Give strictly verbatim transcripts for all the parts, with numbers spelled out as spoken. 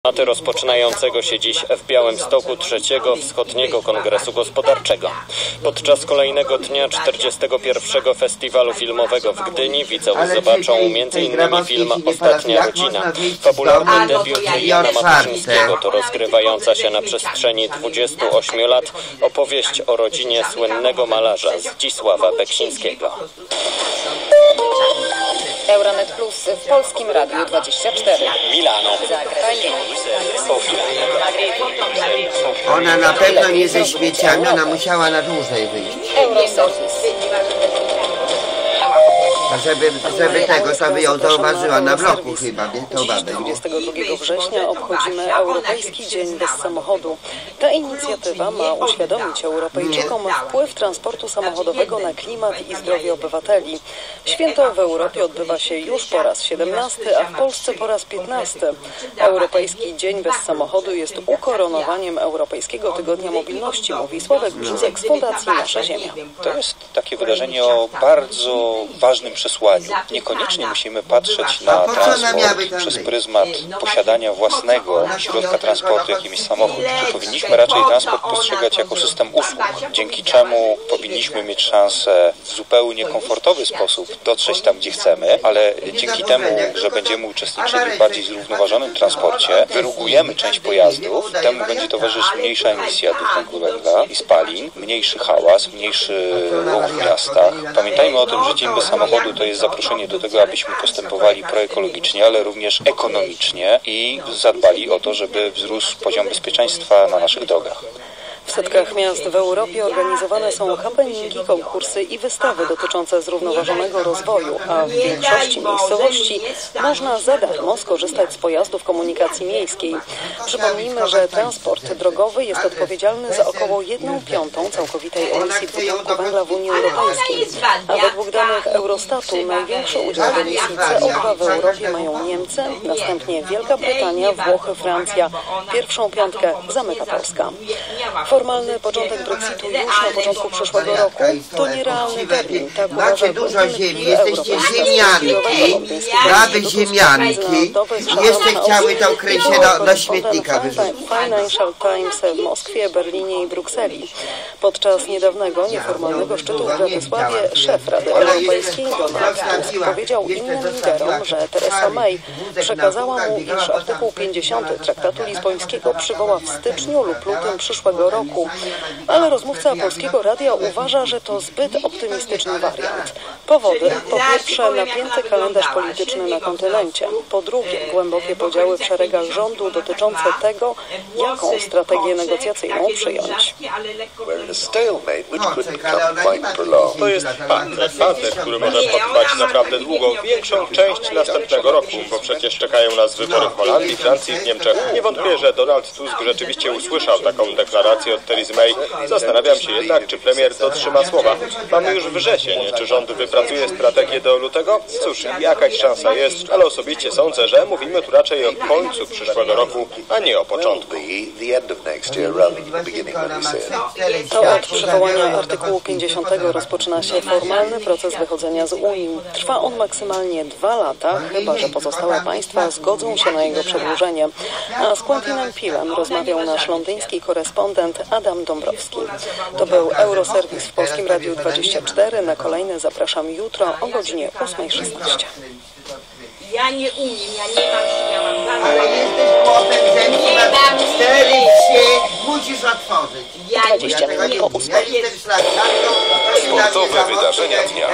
rozpoczynającego się dziś w Białymstoku trzeciego Wschodniego Kongresu Gospodarczego. Podczas kolejnego dnia czterdziestego pierwszego Festiwalu Filmowego w Gdyni widzowie zobaczą między innymi film Ostatnia rodzina. Fabularny debiut Jana Matyszyńskiego to rozgrywająca się na przestrzeni dwudziestu ośmiu lat opowieść o rodzinie słynnego malarza Zdzisława Beksińskiego. Euronet Plus w Polskim Radiu dwadzieścia cztery. Milano. Ona na pewno nie ze śmieciami, ona musiała na dłużej wyjść. Euroserwis. Żeby, żeby tego sobie ją zauważyła na bloku chyba, nie? To babę, nie? dwudziestego drugiego września obchodzimy Europejski Dzień Bez Samochodu. Ta inicjatywa ma uświadomić Europejczykom wpływ transportu samochodowego na klimat i zdrowie obywateli. Święto w Europie odbywa się już po raz siedemnasty, a w Polsce po raz piętnasty. Europejski Dzień Bez Samochodu jest ukoronowaniem Europejskiego Tygodnia Mobilności, mówi Sławek Brzuzek z Fundacji Nasza Ziemia. To jest takie wydarzenie o bardzo ważnym przesłaniu. Niekoniecznie musimy patrzeć na transport przez pryzmat posiadania własnego środka transportu, jakim jest samochód. Powinniśmy raczej transport postrzegać jako system usług, dzięki czemu powinniśmy mieć szansę w zupełnie komfortowy sposób dotrzeć tam, gdzie chcemy, ale dzięki temu, że będziemy uczestniczyli w bardziej zrównoważonym transporcie, wyrugujemy część pojazdów, temu będzie towarzyszyć mniejsza emisja dwutlenku węgla i spalin, mniejszy hałas, mniejszy ruch w miastach. Pamiętajmy o tym, że Dzień Bez Samochodu to jest zaproszenie do tego, abyśmy postępowali proekologicznie, ale również ekonomicznie i zadbali o to, żeby wzrósł poziom bezpieczeństwa na naszych drogach. W setkach miast w Europie organizowane są happeningi, konkursy i wystawy dotyczące zrównoważonego rozwoju, a w większości miejscowości można za darmo skorzystać z pojazdów komunikacji miejskiej. Przypomnijmy, że transport drogowy jest odpowiedzialny za około jedną piątą całkowitej emisji dwutlenku węgla w Unii Europejskiej, a według danych Eurostatu największy udział w emisji C O dwa w Europie mają Niemcy, następnie Wielka Brytania, Włochy, Francja. Pierwszą piątkę zamyka Polska. Formalny początek Brexitu już na początku przyszłego roku to nierealny termin. Tak macie dużo ziemi, jesteście ziemianki, baby ziemianki i jeszcze chciały to krysie do, do śmietnika wyrzucić. Financial Times w Moskwie, Berlinie i Brukseli. Podczas niedawnego nieformalnego szczytu w Bratysławie szef Rady Europejskiej Donald Tusk powiedział innym liderom, że Theresa May przekazała mu, iż artykuł pięćdziesiąty Traktatu Lizbońskiego przywoła w styczniu lub lutym przyszłego roku. Ale rozmówca Polskiego Radia uważa, że to zbyt optymistyczny wariant. Powody: po pierwsze napięty kalendarz polityczny na kontynencie, po drugie głębokie podziały w szeregach rządu dotyczące tego, jaką strategię negocjacyjną przyjąć. To jest pakt, pater, który może potrwać naprawdę długo, większą część następnego roku, bo przecież czekają nas wybory w Holandii, Francji i w Niemczech. Nie wątpię, że Donald Tusk rzeczywiście usłyszał taką deklarację od Theresy May. Zastanawiam się jednak, czy premier dotrzyma słowa. Mamy już wrzesień. Czy rząd wypracuje strategię do lutego? Cóż, jakaś szansa jest, ale osobiście sądzę, że mówimy tu raczej o końcu przyszłego roku, a nie o początku. To od przywołania artykułu pięćdziesiątego rozpoczyna się formalny proces wychodzenia z Unii. Trwa on maksymalnie dwa lata, chyba że pozostałe państwa zgodzą się na jego przedłużenie. A z Quentinem Pilem rozmawiał nasz londyński korespondent Adam Dąbrowski. To był Euroserwis w Polskim Radiu dwadzieścia cztery. Na kolejny zapraszam jutro o godzinie ósmej szesnaście. Ja nie umiem, ja nie mam, ja mam bardzo... Ale jesteś chłopem, że nie mam cztery, trzy, musisz otworzyć. dwadzieścia minut po ósmej. Sportowe wydarzenia dnia.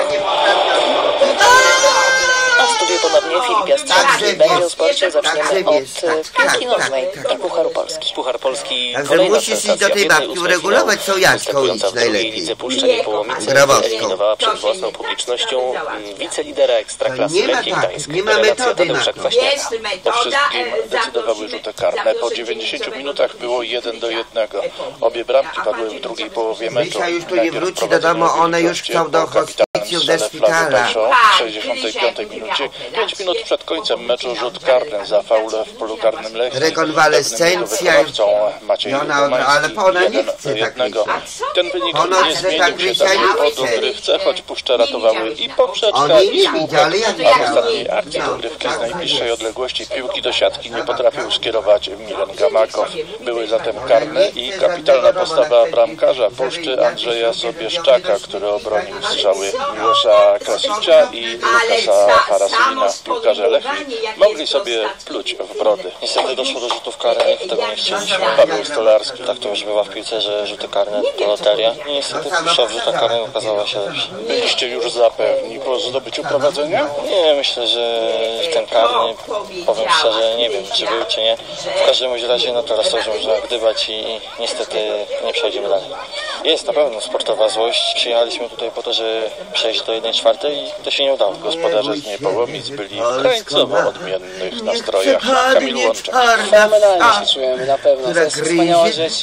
A w studiu ponownie Filip Jastrzębski. Będzie o sporcie. Zaczniemy od piłki nożnej i Pucharu Polski. Puchar Polski, Także musisz iść do tej babki uregulować sojaczką idź najlepiej. Lidze Puszczenie Połomice eliminowała przed własną publicznością wicelidera Ekstraklasy Lechii Gdańsk. Nie ma metody na to. Po wszystkim decydowały rzuty karne. Po dziewięćdziesięciu minutach było jeden do jednego. Obie bramki padły w drugiej połowie meczu. Dzisiaj już tu nie wróci do domu, one już chcą do hospitala. policją do szpitala. W sześćdziesiątej piątej minucie, pięć minut przed końcem meczu, rzut karny za faulę w polu karnym Lechii. Rekonwalescencja. Maciej Ona, ale ona nie chce jednego. Ten wynik ona nie chce zmienił tak się do dogrywce, choć puszcze ratowały i poprzeczka, i słupek, a w ostatniej akcji dogrywki z najbliższej odległości piłki do siatki nie potrafił skierować Milan Gamakow. Były zatem karne i kapitalna postawa bramkarza Puszczy Andrzeja Sobieszczaka, który obronił strzały Miłosza Krasicza i Lukasa Harasulina. Piłkarze Lechii mogli sobie pluć w brody. Niestety doszło do rzutów karnych, tego nie chcieliśmy. Paweł Stolarski. Tak to już bywa w piłce, że rzuty karne to loteria. I niestety Puszcza w rzutach karnych okazała się lepsza. Byliście już zapewni po zdobyciu prowadzenia? Nie, myślę, że ten karny, powiem szczerze, nie wiem, czy był, czy nie. W każdym razie, no teraz to już można gdybać i, i niestety nie przejdziemy dalej. Jest na pewno sportowa złość. Przyjechaliśmy tutaj po to, żeby przejść do jednej czwartej i to się nie udało. Gospodarze z Niepołomic byli w krańcowo odmiennych nastrojach. Kamil Łączak. Fenomenalnie się czujemy, na pewno. To jest wspaniała rzecz.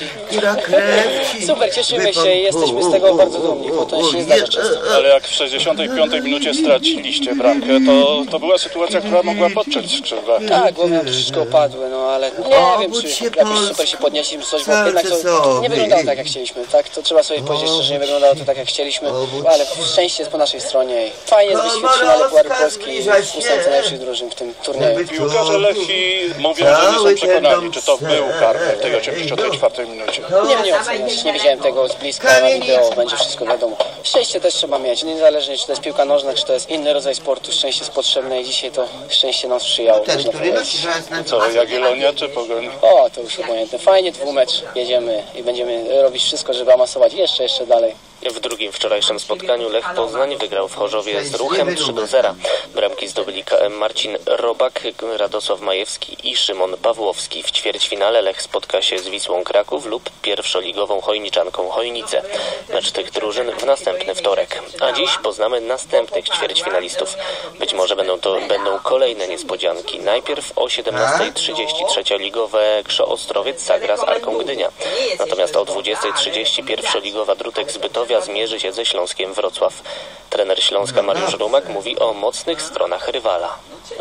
Super, cieszymy się i jesteśmy z tego bardzo dumni, bo to się nie zdarza często. Ale jak w sześćdziesiątej piątej minucie straciliście bramkę, to, to była sytuacja, która mogła podciąć skrzydła. Tak, głowy nam troszeczkę opadły, no ale nie wiem, czy jakoś super się podnieśliśmy coś, bo jednak to nie wyglądało tak, jak chcieliśmy, tak? To trzeba sobie powiedzieć, że nie wyglądało to tak, jak chcieliśmy, ale szczęście jest po naszej stronie i fajnie jest być w finale Pucharu Polski w ósemce najlepszych drużyn w tym turnieju. Piłkarze Lechii mówią, że nie są przekonani, czy to był karny w tej osiemdziesiątej czwartej minucie. Nie wiem, nie oceniać, nie widziałem tego z bliska, na wideo będzie wszystko wiadomo. Szczęście też trzeba mieć, niezależnie czy to jest piłka nożna, czy to jest inny rodzaj sportu, szczęście jest potrzebne i dzisiaj to szczęście nas sprzyjało. Co, Jagiellonia czy Pogoń? O, to już obojętne. Fajnie, dwumecz, jedziemy i będziemy robić wszystko, żeby awansować jeszcze, jeszcze dalej. W drugim wczorajszym spotkaniu Lech Poznań wygrał w Chorzowie z Ruchem trzy do zera. Bramki zdobyli K M Marcin Robak, Radosław Majewski i Szymon Pawłowski. W ćwierćfinale Lech spotka się z Wisłą Kraków lub pierwszoligową Chojniczanką Chojnice. Mecz tych drużyn w następny wtorek. A dziś poznamy następnych ćwierćfinalistów. Być może będą to będą kolejne niespodzianki. Najpierw o siedemnastej trzydzieści trzecioligowe Krzoo Ostrowiec zagra z Arką Gdynia. Natomiast o dwudziestej trzydzieści pierwszoligowa Drutek z Bytowia zmierzy się ze Śląskiem Wrocław. Trener Śląska Mariusz Rumak mówi o mocnych stronach rywala.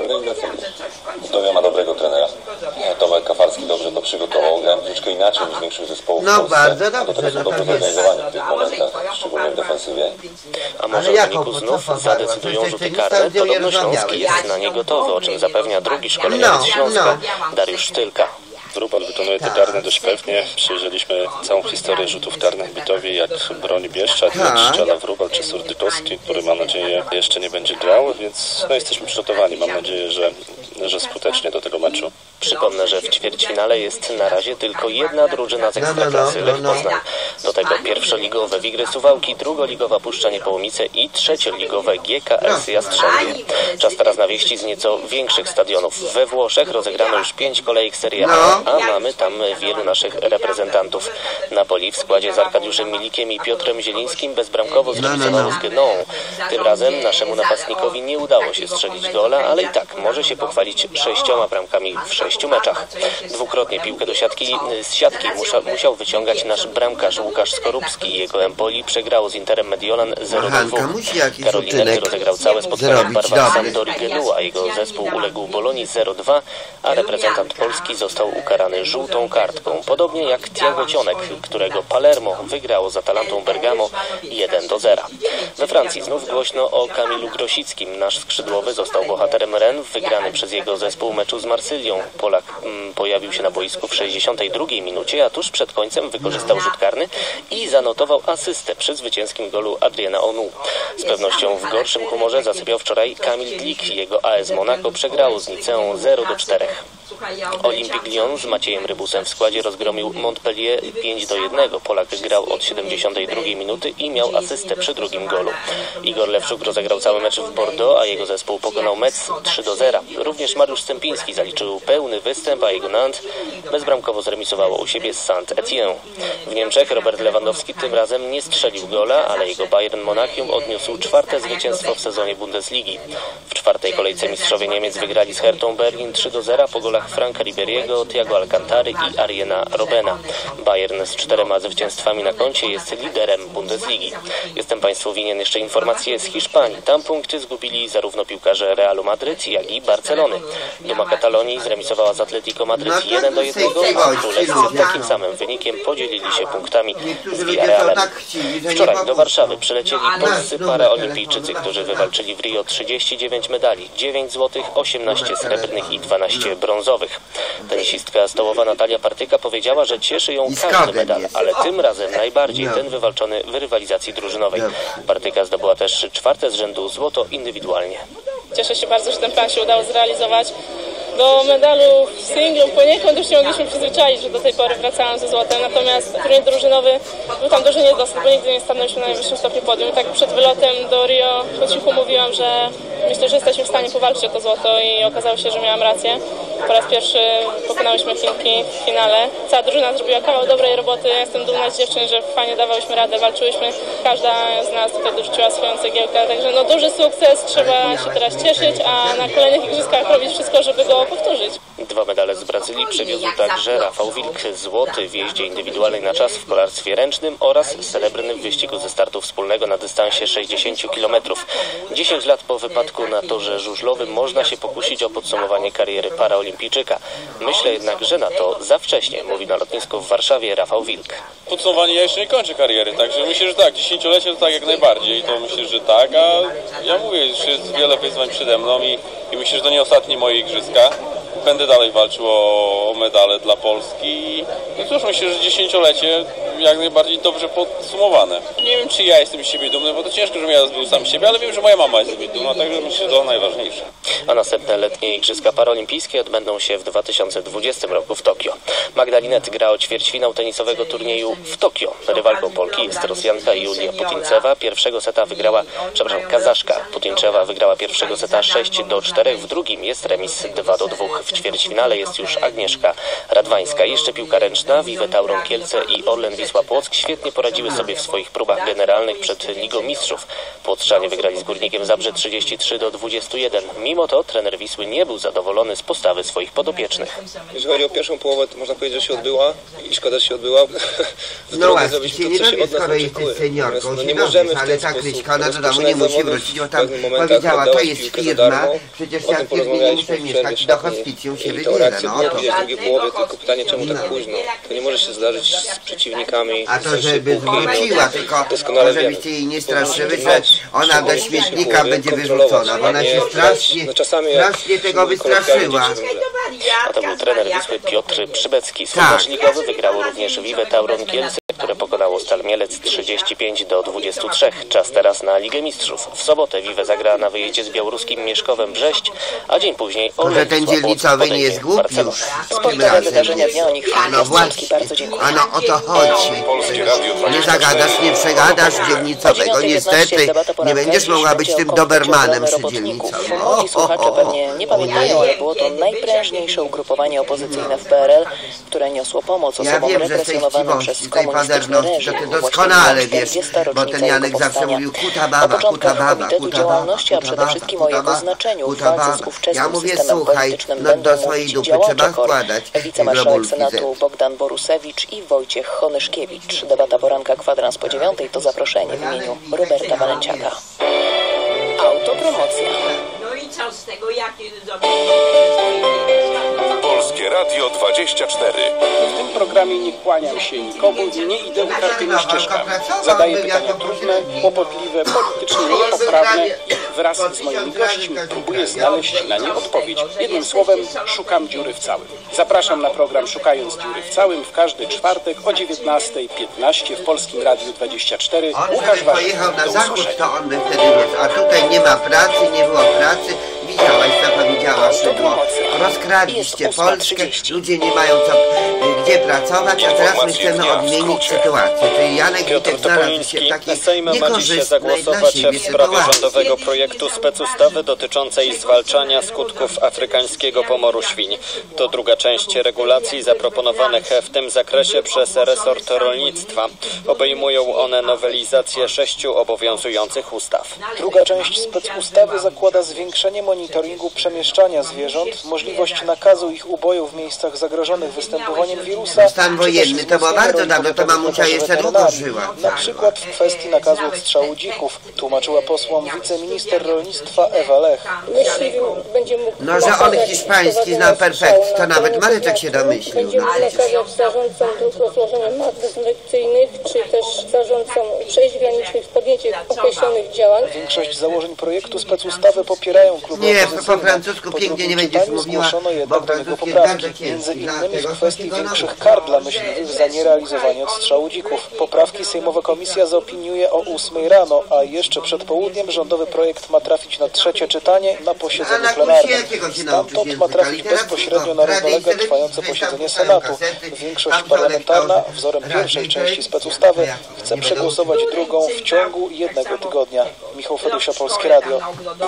Bytowia ma dobrego trenera. Tomek Kafarski dobrze to przygotował. Grałem troszeczkę inaczej niż większość zespołów no, w Polsce. bardzo dobrze, to teraz są dobrze zorganizowani w tych momentach, szczególnie w defensywie. A może w wyniku znów zadecydują rzuty karne? Podobno Śląski jest na nie gotowy, o czym zapewnia drugi szkoleniowiec Śląska Dariusz Sztylka. Wróbal wykonuje te karne dość pewnie. Przyjrzeliśmy całą historię rzutów karnych w Bytowie, jak broni Bieszczad, jak strzela Wróbal czy Surdykowski, który mam nadzieję jeszcze nie będzie grał, więc no, jesteśmy przygotowani. Mam nadzieję, że, że skutecznie do tego meczu. Przypomnę, że w ćwierćfinale jest na razie tylko jedna drużyna z Ekstraklasy, Lech Poznań. Do tego pierwszoligowe Wigry Suwałki, drugoligowa Puszcza Niepołomice i trzecioligowe G K S Jastrzębie. Czas teraz na wieści z nieco większych stadionów. We Włoszech rozegrano już pięć kolejek Serie A, a mamy tam wielu naszych reprezentantów. Napoli w składzie z Arkadiuszem Milikiem i Piotrem Zielińskim bezbramkowo zremisowało z Genoą. Tym razem naszemu napastnikowi nie udało się strzelić gola, ale i tak może się pochwalić sześcioma bramkami w sześciu meczach. Dwukrotnie piłkę do siatki z siatki musza, musiał wyciągać nasz bramkarz Łukasz Skorupski. Jego Empoli przegrało z Interem Mediolan zero do dwóch. Karolinetti rozegrał całe spotkanie w barwach Sampdorii Genua, a jego zespół uległ Bolonii zero dwa, a reprezentant Polski został ukarany żółtą kartką. Podobnie jak Thiago Cionek, którego Palermo wygrało z Atalantą Bergamo jeden do zera. We Francji znów głośno o Kamilu Grosickim. Nasz skrzydłowy został bohaterem Rennes w wygranym przez jego zespół meczu z Marsylią. Polak mm, pojawił się na boisku w sześćdziesiątej drugiej minucie, a tuż przed końcem wykorzystał rzut karny i zanotował asystę przy zwycięskim golu Adriana Onu. Z pewnością w gorszym humorze zasypiał wczoraj Kamil Glik. Jego A S Monaco przegrało z Niceą zero do czterech. Olympique Lyon z Maciejem Rybusem w składzie rozgromił Montpellier pięć do jednego. Polak grał od siedemdziesiątej drugiej minuty i miał asystę przy drugim golu. Igor Lewczuk rozegrał cały mecz w Bordeaux, a jego zespół pokonał Metz trzy do zera. Również Mariusz Stępiński zaliczył pełny występ, a jego Nantes bezbramkowo zremisowało u siebie z Saint-Étienne. W Niemczech Robert Lewandowski tym razem nie strzelił gola, ale jego Bayern Monachium odniósł czwarte zwycięstwo w sezonie Bundesligi. W czwartej kolejce mistrzowie Niemiec wygrali z Hertą Berlin trzy do zera po golach Franka Riberiego, Thiago Alcantary i Ariena Robena. Bayern z czterema zwycięstwami na koncie jest liderem Bundesligi. Jestem Państwu winien jeszcze informacje z Hiszpanii. Tam punkty zgubili zarówno piłkarze Realu Madryt, jak i Barcelony. Duma Katalonii zremisowała z Atletico Madryt jeden do jednego, a Królewscy takim samym wynikiem podzielili się punktami z Villarrealem. Wczoraj do Warszawy przylecieli polscy paraolimpijczycy, którzy wywalczyli w Rio trzydzieści dziewięć medali, dziewięć złotych, osiemnaście srebrnych i dwanaście brązowych. Tenisistka stołowa Natalia Partyka powiedziała, że cieszy ją każdy medal, ale tym razem najbardziej ten wywalczony w rywalizacji drużynowej. Partyka zdobyła też czwarte z rzędu złoto indywidualnie. Cieszę się bardzo, że ten plan się udało zrealizować. Do medalu w singlu poniekąd już nie mogliśmy przyzwyczaić, że do tej pory wracałam ze złotem, natomiast turniej drużynowy był tam duży niedosyt, bo nigdy nie stanęliśmy na najwyższym stopniu podium. Tak przed wylotem do Rio po cichu mówiłam, że myślę, że jesteśmy w stanie powalczyć o to złoto i okazało się, że miałam rację. Po raz pierwszy pokonałyśmy Chinki w finale. Cała drużyna zrobiła kawał dobrej roboty. Ja jestem dumna z dziewczyn, że fajnie dawałyśmy radę, walczyłyśmy. Każda z nas tutaj dorzuciła swoją cegiełkę, także no duży sukces, trzeba się teraz cieszyć, a na kolejnych igrzyskach robić wszystko, żeby go powtórzyć. Dwa medale z Brazylii przywiózł także Rafał Wilk, złoty w jeździe indywidualnej na czas w kolarstwie ręcznym oraz srebrny w wyścigu ze startu wspólnego na dystansie sześćdziesięciu kilometrów. dziesięć lat po wypadku na torze żużlowym można się pokusić o podsumowanie kariery paraolimpijczyka. Myślę jednak, że na to za wcześnie, mówi na lotnisku w Warszawie Rafał Wilk. Podsumowanie, ja jeszcze nie kończę kariery, także myślę, że tak, dziesięciolecie to tak jak najbardziej, to myślę, że tak, a ja mówię, już jest wiele wyzwań przede mną i, i myślę, że to nie ostatnie moje igrzyska. Będę dalej walczył o, o medale dla Polski. No cóż, myślę, że dziesięciolecie jak najbardziej dobrze podsumowane. Nie wiem, czy ja jestem z siebie dumny, bo to ciężko, żebym ja był sam z siebie, ale wiem, że moja mama jest z siebie dumna, także myślę, że to najważniejsze. A następne letnie Igrzyska Paraolimpijskie odbędą się w dwa tysiące dwudziestym roku w Tokio. Magdalinet gra o ćwierćfinał tenisowego turnieju w Tokio. Rywalką Polki jest Rosjanka Julia Putincewa. Pierwszego seta wygrała, przepraszam, Kazaszka Putincewa wygrała pierwszego seta sześć do czterech, w drugim jest remis dwa do dwóch. W ćwierćfinale jest już Agnieszka Radwańska. Jeszcze piłka ręczna, Vive Tauron Kielce i Orlen Wisła Płock świetnie poradziły sobie w swoich próbach generalnych przed Ligą Mistrzów. Płotrzanie wygrali z Górnikiem Zabrze trzydzieści trzy do dwudziestu jeden. Mimo to trener Wisły nie był zadowolony z postawy swoich podopiecznych. Jeżeli chodzi o pierwszą połowę, to można powiedzieć, że się odbyła i szkoda, że się odbyła. No właśnie, się nie robię, skoro jesteś seniorką, no nie możemy, ale ta Kryśka, ona do domu nie musi wrócić, bo tam powiedziała, to jest firma, przecież ja w firmie nie muszę mieszkać, do hospicjum się wybiera, no to. W drugiej połowie, tylko pytanie, czemu tak późno? To nie może się zdarzyć z przeciwnikami. A to, żeby zwróciła, tylko to, żebyście jej nie straszyły, że ona do śmietnika będzie wyrzucona, bo ona się strasznie, strasznie tego wystraszyła. A to był trener Wisły Piotr Przybecki. Sondaż ligowy wygrało również Vive Tauron Kielce, które pokonało Stal Mielec trzydzieści pięć do dwudziestu trzech. Czas teraz na Ligę Mistrzów. W sobotę Vive zagra na wyjeździe z białoruskim Mieszkowem Brześć, a dzień później Orlen ten dzielnicowy nie jest głupi już tym razem. No właśnie, a no o to chodzi. Nie zagadasz, nie przegadasz dzielnicowego. Niestety nie będziesz mogła być tym dobermanem przy dzielnicowym. Młodzi słuchacze pewnie nie pamiętają, ale było to najprężniejsze ugrupowanie opozycyjne w P R L, które niosło pomoc osobom represjonowanym przez komunistyczny reżim. To ty doskonale wiesz, bo ten Janek zawsze mówił kuta baba, kuta baba, kuta baba, a przede wszystkim o jego znaczeniu w walce z ówczesnym ja mówię, systemem słuchaj, politycznym no do swojej dupy trzeba wkładać wicemarszałek Senatu Bogdan Borusewicz i Wojciech Honyszkiewicz. Debata poranka kwadrans po dziewiątej to zaproszenie w imieniu Roberta Walenciaka. Autopromocja. No i co z tego, jakie Polskie Radio dwadzieścia cztery. W tym programie nie kłaniam się nikomu, nie idę utartymi ścieżkami. Zadaję pytania trudne, kłopotliwe, politycznie niepoprawne i wraz z moimi gośćmi próbuję znaleźć na nie odpowiedź. Jednym słowem, szukam dziury w całym. Zapraszam na program Szukając dziury w całym w każdy czwartek o dziewiętnasta piętnaście w Polskim Radiu dwadzieścia cztery. On pojechał na zachód, to on by wtedy był. A tutaj nie ma pracy, nie było pracy. Widziałaś, co powiedziała Szydło. Rozkradliście Polskę, ludzie nie mają co, gdzie pracować, a teraz my chcemy odmienić sytuację. Czyli Janek Piotr Topoliński na Sejmie ma dziś zagłosować w sprawie rządowego projektu specustawy dotyczącej zwalczania skutków afrykańskiego pomoru świń. To druga część regulacji zaproponowanych w tym zakresie przez resort rolnictwa. Obejmują one nowelizację sześciu obowiązujących ustaw. Druga część specustawy zakłada zwiększenie monitoringu monitoringu przemieszczania zwierząt, możliwość nakazu ich uboju w miejscach zagrożonych występowaniem wirusa. Stan wojenny to było bardzo dawno, to mamusia jeszcze długo żyła. Na przykład w kwestii nakazu odstrzału dzików, tłumaczyła posłom wiceminister rolnictwa Ewa Lech. Myśliwym będzie mógł... No, że on hiszpański znał perfekt, to nawet Mareczek się domyślił. Będziemy nakazać zarządcom dróg rozłożenia map dezynfekcyjnych, czy też zarządcom przejść granicznych w podjęcie określonych działań. Większość założeń projektu specustawy popierają kluby Nie, opozycyjne. po francusku pięknie nie będziesz mówiła, zgłoszono jednak bo do niego francuskie poprawki, bardzo między kiepskie, innymi w dlatego kwestii polskiego większych narodu. kar dla myśliwych za nierealizowanie odstrzału dzików. Poprawki sejmowa komisja zaopiniuje o ósmej rano, a jeszcze przed południem rządowy projekt ma trafić na trzecie czytanie na posiedzeniu plenarnym. Stamtąd ma trafić bezpośrednio na równolegle trwające posiedzenie Senatu. Większość parlamentarna, wzorem pierwszej części specustawy, chce przegłosować drugą w ciągu jednego tygodnia. Michał Fedusia, Polskie Radio.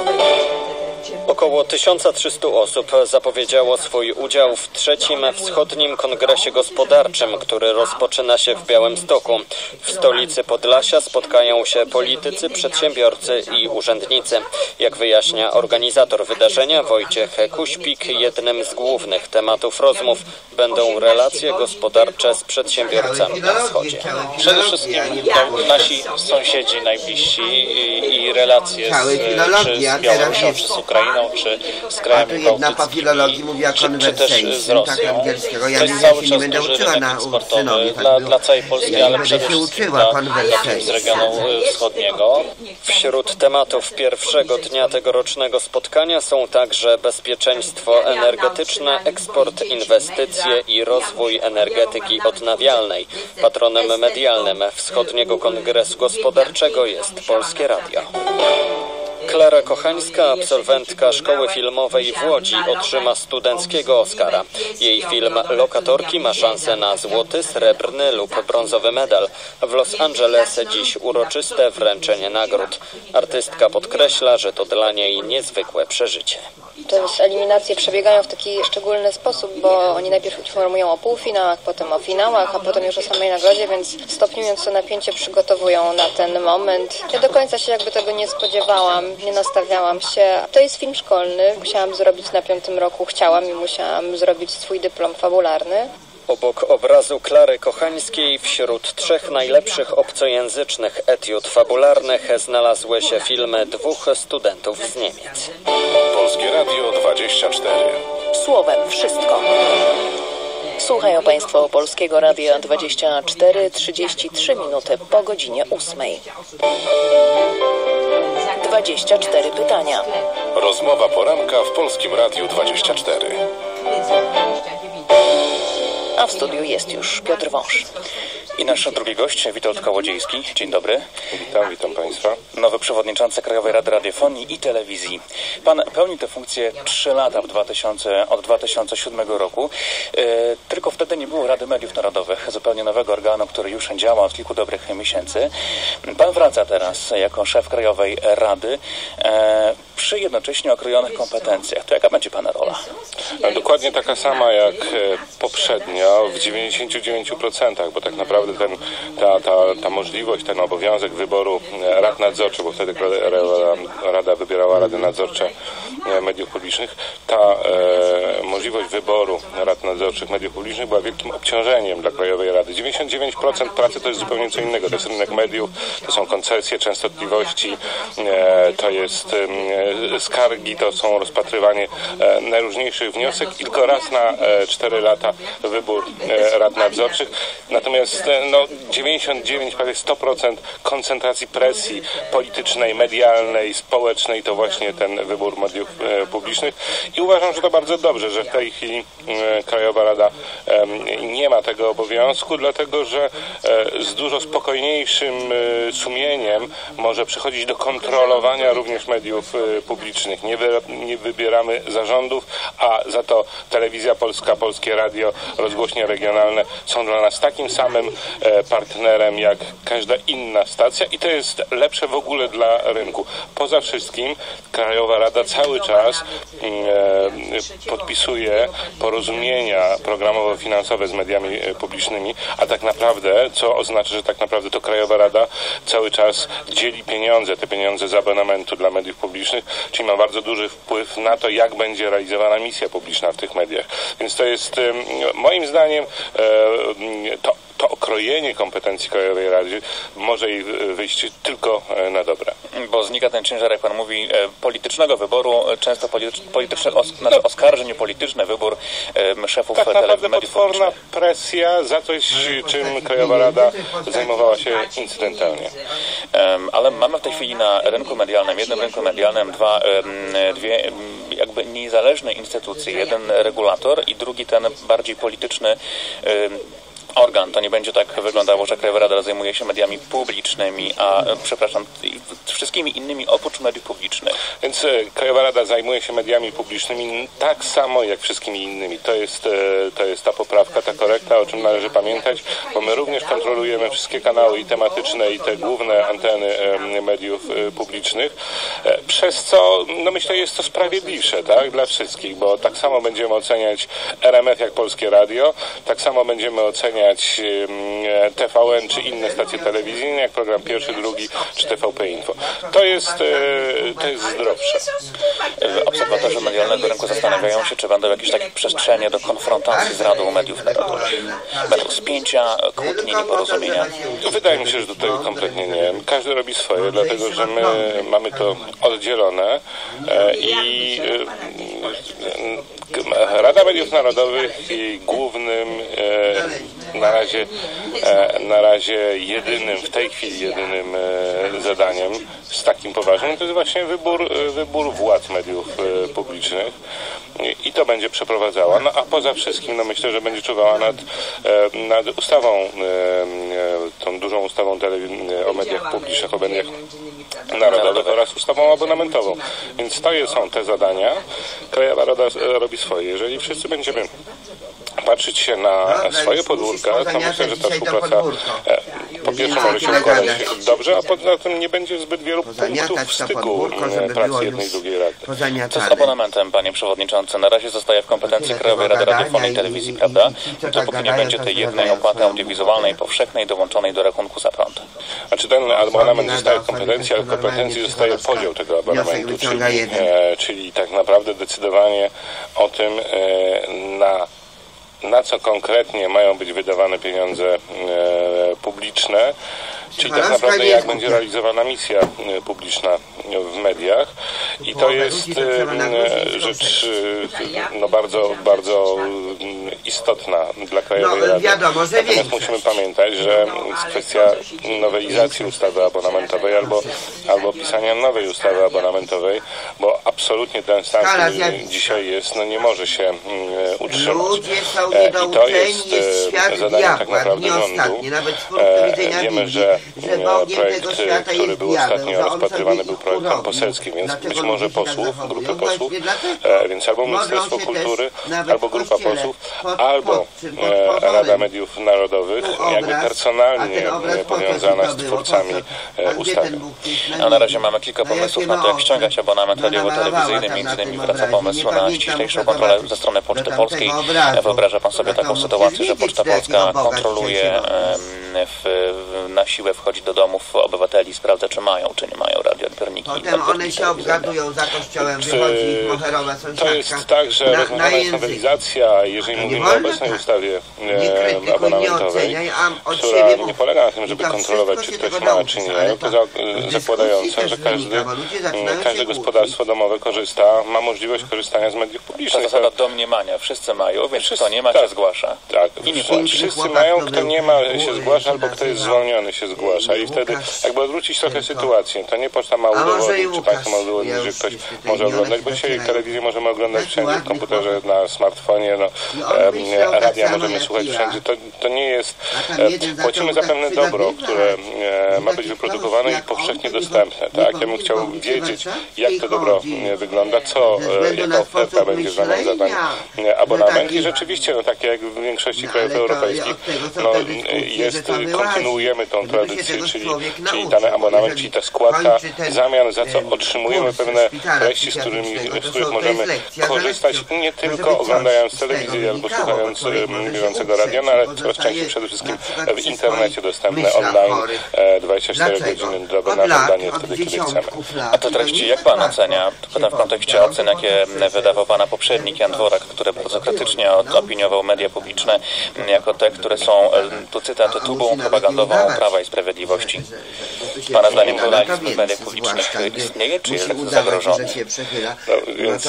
Około tysiąc trzysta osób zapowiedziało swój udział w trzecim Wschodnim Kongresie Gospodarczym, który rozpoczyna się w Białymstoku. W stolicy Podlasia spotkają się politycy, przedsiębiorcy i urzędnicy. Jak wyjaśnia organizator wydarzenia Wojciech Kuśpik, jednym z głównych tematów rozmów będą relacje gospodarcze z przedsiębiorcami na wschodzie. Przede wszystkim to nasi sąsiedzi najbliżsi i, i relacje z, czy z Białorusią, czy z Ukrainą, czy z krajami bałtyckimi, czy, czy też z Rosją. To jest cały czas duży rynek eksportowy dla, dla całej Polski, ale przede wszystkim dla, dla z regionu wschodniego. Wśród tematów pierwszego dnia tegorocznego spotkania są także bezpieczeństwo energetyczne, eksport, inwestycje i rozwój energetyki odnawialnej. Patronem medialnym Wschodniego Kongresu Gospodarczego jest Polskie Radio. Klara Kochańska, absolwentka szkoły filmowej w Łodzi, otrzyma studenckiego Oscara. Jej film Lokatorki ma szansę na złoty, srebrny lub brązowy medal. W Los Angeles dziś uroczyste wręczenie nagród. Artystka podkreśla, że to dla niej niezwykłe przeżycie. Te eliminacje przebiegają w taki szczególny sposób, bo oni najpierw informują o półfinałach, potem o finałach, a potem już o samej nagrodzie, więc stopniując to napięcie przygotowują na ten moment. Ja do końca się jakby tego nie spodziewałam, nie nastawiałam się. To jest film szkolny, musiałam zrobić na piątym roku, chciałam i musiałam zrobić swój dyplom fabularny. Obok obrazu Klary Kochańskiej wśród trzech najlepszych obcojęzycznych etiud fabularnych znalazły się filmy dwóch studentów z Niemiec. Polskie Radio dwadzieścia cztery. Słowem wszystko. Słuchają Państwo Polskiego Radia dwadzieścia cztery, trzydzieści trzy minuty po godzinie ósmej. dwadzieścia cztery pytania. Rozmowa poranka w Polskim Radiu dwadzieścia cztery. A w studiu jest już Piotr Wąż. I nasz drugi gość, Witold Kołodziejski. Dzień dobry. Witam, witam Państwa. Nowy przewodniczący Krajowej Rady Radiofonii i Telewizji. Pan pełni tę funkcję trzy lata w dwa tysiące, od dwa tysiące siódmego roku. Yy, tylko wtedy nie było Rady Mediów Narodowych, zupełnie nowego organu, który już działa od kilku dobrych miesięcy. Pan wraca teraz jako szef Krajowej Rady yy, przy jednocześnie okrojonych kompetencjach. To jaka będzie Pana rola? No, dokładnie taka sama jak poprzednio w dziewięćdziesięciu dziewięciu procentach, bo tak naprawdę ten, ta, ta, ta możliwość, ten obowiązek wyboru rad nadzorczych, bo wtedy Rada wybierała rady nadzorcze mediów publicznych, ta e, możliwość wyboru rad nadzorczych mediów publicznych była wielkim obciążeniem dla Krajowej Rady. dziewięćdziesiąt dziewięć procent pracy to jest zupełnie co innego. To jest rynek mediów, to są koncesje, częstotliwości, e, to jest e, skargi, to są rozpatrywanie e, najróżniejszych wniosek i tylko raz na e, cztery lata wybór e, rad nadzorczych. Natomiast e, no, dziewięćdziesiąt dziewięć, prawie sto procent koncentracji presji politycznej, medialnej, społecznej to właśnie ten wybór mediów e, publicznych i uważam, że to bardzo dobrze, że w tej chwili e, Krajowa Rada e, nie ma tego obowiązku, dlatego że e, z dużo spokojniejszym e, sumieniem może przychodzić do kontrolowania również mediów e, publicznych. Nie, wy, nie wybieramy zarządów, a za to Telewizja Polska, Polskie Radio, rozgłośnie regionalne są dla nas takim samym e, partnerem jak każda inna stacja i to jest lepsze w ogóle dla rynku. Poza wszystkim Krajowa Rada cały czas e, podpisuje porozumienia programowo-finansowe z mediami publicznymi, a tak naprawdę, co oznacza, że tak naprawdę to Krajowa Rada cały czas dzieli pieniądze, te pieniądze z abonamentu dla mediów publicznych, czyli ma bardzo duży wpływ na to, jak będzie realizowana misja publiczna w tych mediach. Więc to jest moim zdaniem to, to okrojenie kompetencji Krajowej Rady może jej wyjść tylko na dobre. Bo znika ten ciężar, jak pan mówi, politycznego wyboru, często polityczny, os, znaczy oskarżeń, polityczny wybór szefów tak telewizji. Tak potworna presja za coś, czym Krajowa Rada zajmowała się incydentalnie. Um, ale mamy w tej chwili na rynku medialnym, jednym rynku medialnym dwa, um, dwie jakby niezależne instytucje. Jeden regulator i drugi ten bardziej polityczny um, organ. To nie będzie tak wyglądało, że Krajowa Rada zajmuje się mediami publicznymi, a przepraszam, wszystkimi innymi oprócz mediów publicznych. Więc Krajowa Rada zajmuje się mediami publicznymi tak samo jak wszystkimi innymi. To jest, to jest ta poprawka, ta korekta, o czym należy pamiętać, bo my również kontrolujemy wszystkie kanały i tematyczne, i te główne anteny mediów publicznych, przez co, no myślę, jest to sprawiedliwsze, tak, dla wszystkich, bo tak samo będziemy oceniać R M F jak Polskie Radio, tak samo będziemy oceniać T V N czy inne stacje telewizyjne, jak program Pierwszy, Drugi czy T V P Info. To jest, to jest zdrowsze. Obserwatorzy medialnego rynku zastanawiają się, czy będą jakieś takie przestrzenie do konfrontacji z Radą Mediów Narodowych. Będą spięcia, kłótnie, nieporozumienia. Wydaje mi się, że tutaj kompletnie nie. Każdy robi swoje, dlatego że my mamy to oddzielone i Rada Mediów Narodowych jej głównym na razie, na razie jedynym, w tej chwili jedynym zadaniem z takim poważnym to jest właśnie wybór, wybór władz mediów publicznych i to będzie przeprowadzała. No a poza wszystkim no myślę, że będzie czuwała nad, nad ustawą, tą dużą ustawą o mediach publicznych, o mediach narodowych oraz ustawą abonamentową. Więc to są te zadania. Krajowa Rada robi swoje. Jeżeli wszyscy będziemy patrzeć się na swoje podwórka, to myślę, że ta współpraca po pierwsze może się układać dobrze, a poza tym nie będzie zbyt wielu punktów w styku pracy jednej i drugiej rady. Co z abonamentem, panie przewodniczący? Na razie zostaje w kompetencji Krajowej Rady Radiofonii i Telewizji, prawda? Dopóki nie będzie tej jednej opłaty audiowizualnej powszechnej dołączonej do rachunku za prąd. Znaczy ten abonament zostaje w kompetencji, ale w kompetencji zostaje podział tego abonamentu, czyli, e, czyli tak naprawdę decydowanie o tym, e, na na co konkretnie mają być wydawane pieniądze e, publiczne, czyli tak naprawdę jak będzie realizowana misja e, publiczna w mediach. I to jest e, rzecz e, no bardzo, bardzo istotna dla Krajowej Rady. Natomiast musimy pamiętać, że jest kwestia nowelizacji ustawy abonamentowej albo, albo pisania nowej ustawy abonamentowej, bo absolutnie ten stan, który dzisiaj jest, no nie może się e, utrzymać. I to jest zadanie tak naprawdę rządu. Wiemy, że projekt, który był ostatnio rozpatrywany, był projektem poselskim, więc być może posłów, grupy posłów, więc albo Ministerstwo Kultury, albo grupa posłów, albo Rada Mediów Narodowych, jakby personalnie powiązana z twórcami ustawy. A na razie mamy kilka pomysłów na to, jak ściągać abonament radiowo-telewizyjny. Między innymi wraca pomysł na ściślejszą kontrolę ze strony Poczty Polskiej. Wyobraża pan sobie taką sytuację, że Poczta Polska kontroluje, w, na siłę wchodzi do domów obywateli, sprawdza, czy mają, czy nie mają radioodbiorniki. Potem one się obgadują za kościołem, wychodzi moherowa sąsiadka. To jest tak, że rozwiązana jest nowelizacja, jeżeli mówimy o obecnej ustawie e, abonamentowej, która nie polega na tym, żeby kontrolować, czy ktoś ma, czy nie, to za, zakładająca, że każdy, każde gospodarstwo domowe korzysta, ma możliwość korzystania z mediów publicznych. To zasada domniemania, wszyscy mają, więc kto nie ma, się zgłasza. Tak, i nie płaci. Wszyscy mają, kto nie ma, się zgłasza, albo kto jest zwolniony, się zgłasza. I wtedy jakby odwrócić trochę sytuację. To nie poczta ma udowodnić, czy państwo ma udowodnić, że ktoś może oglądać, bo dzisiaj telewizję możemy oglądać wszędzie, w komputerze, na smartfonie, no, e, radia możemy słuchać wszędzie. To, to nie jest... E, płacimy za pewne dobro, które e, ma być wyprodukowane i powszechnie dostępne. Tak? Ja bym chciał wiedzieć, jak to dobro e, wygląda, co, e, jaka oferta będzie w zamian za ten abonament. I rzeczywiście, no, tak jak w większości krajów europejskich, no, jest, kontynuujemy tą tradycję, czyli, czyli ten abonament, czyli ta składka, zamiast zmian, za co otrzymujemy pewne treści, z, którymi, z których możemy korzystać nie tylko oglądając telewizję albo słuchając bieżącego radia, no ale coraz częściej przede wszystkim w internecie dostępne online dwadzieścia cztery godziny doby na żądanie wtedy, kiedy chcemy. A te treści jak Pan ocenia? Pytam w kontekście ocen, jakie wydawał Pana poprzednik Jan Dworak, który bardzo krytycznie opiniował media publiczne jako te, które są, tu cytat, tubą propagandową Prawa i Sprawiedliwości. Pana zdaniem pluralizm w mediach publicznych istnieje, czy jest zagrożony? No, więc,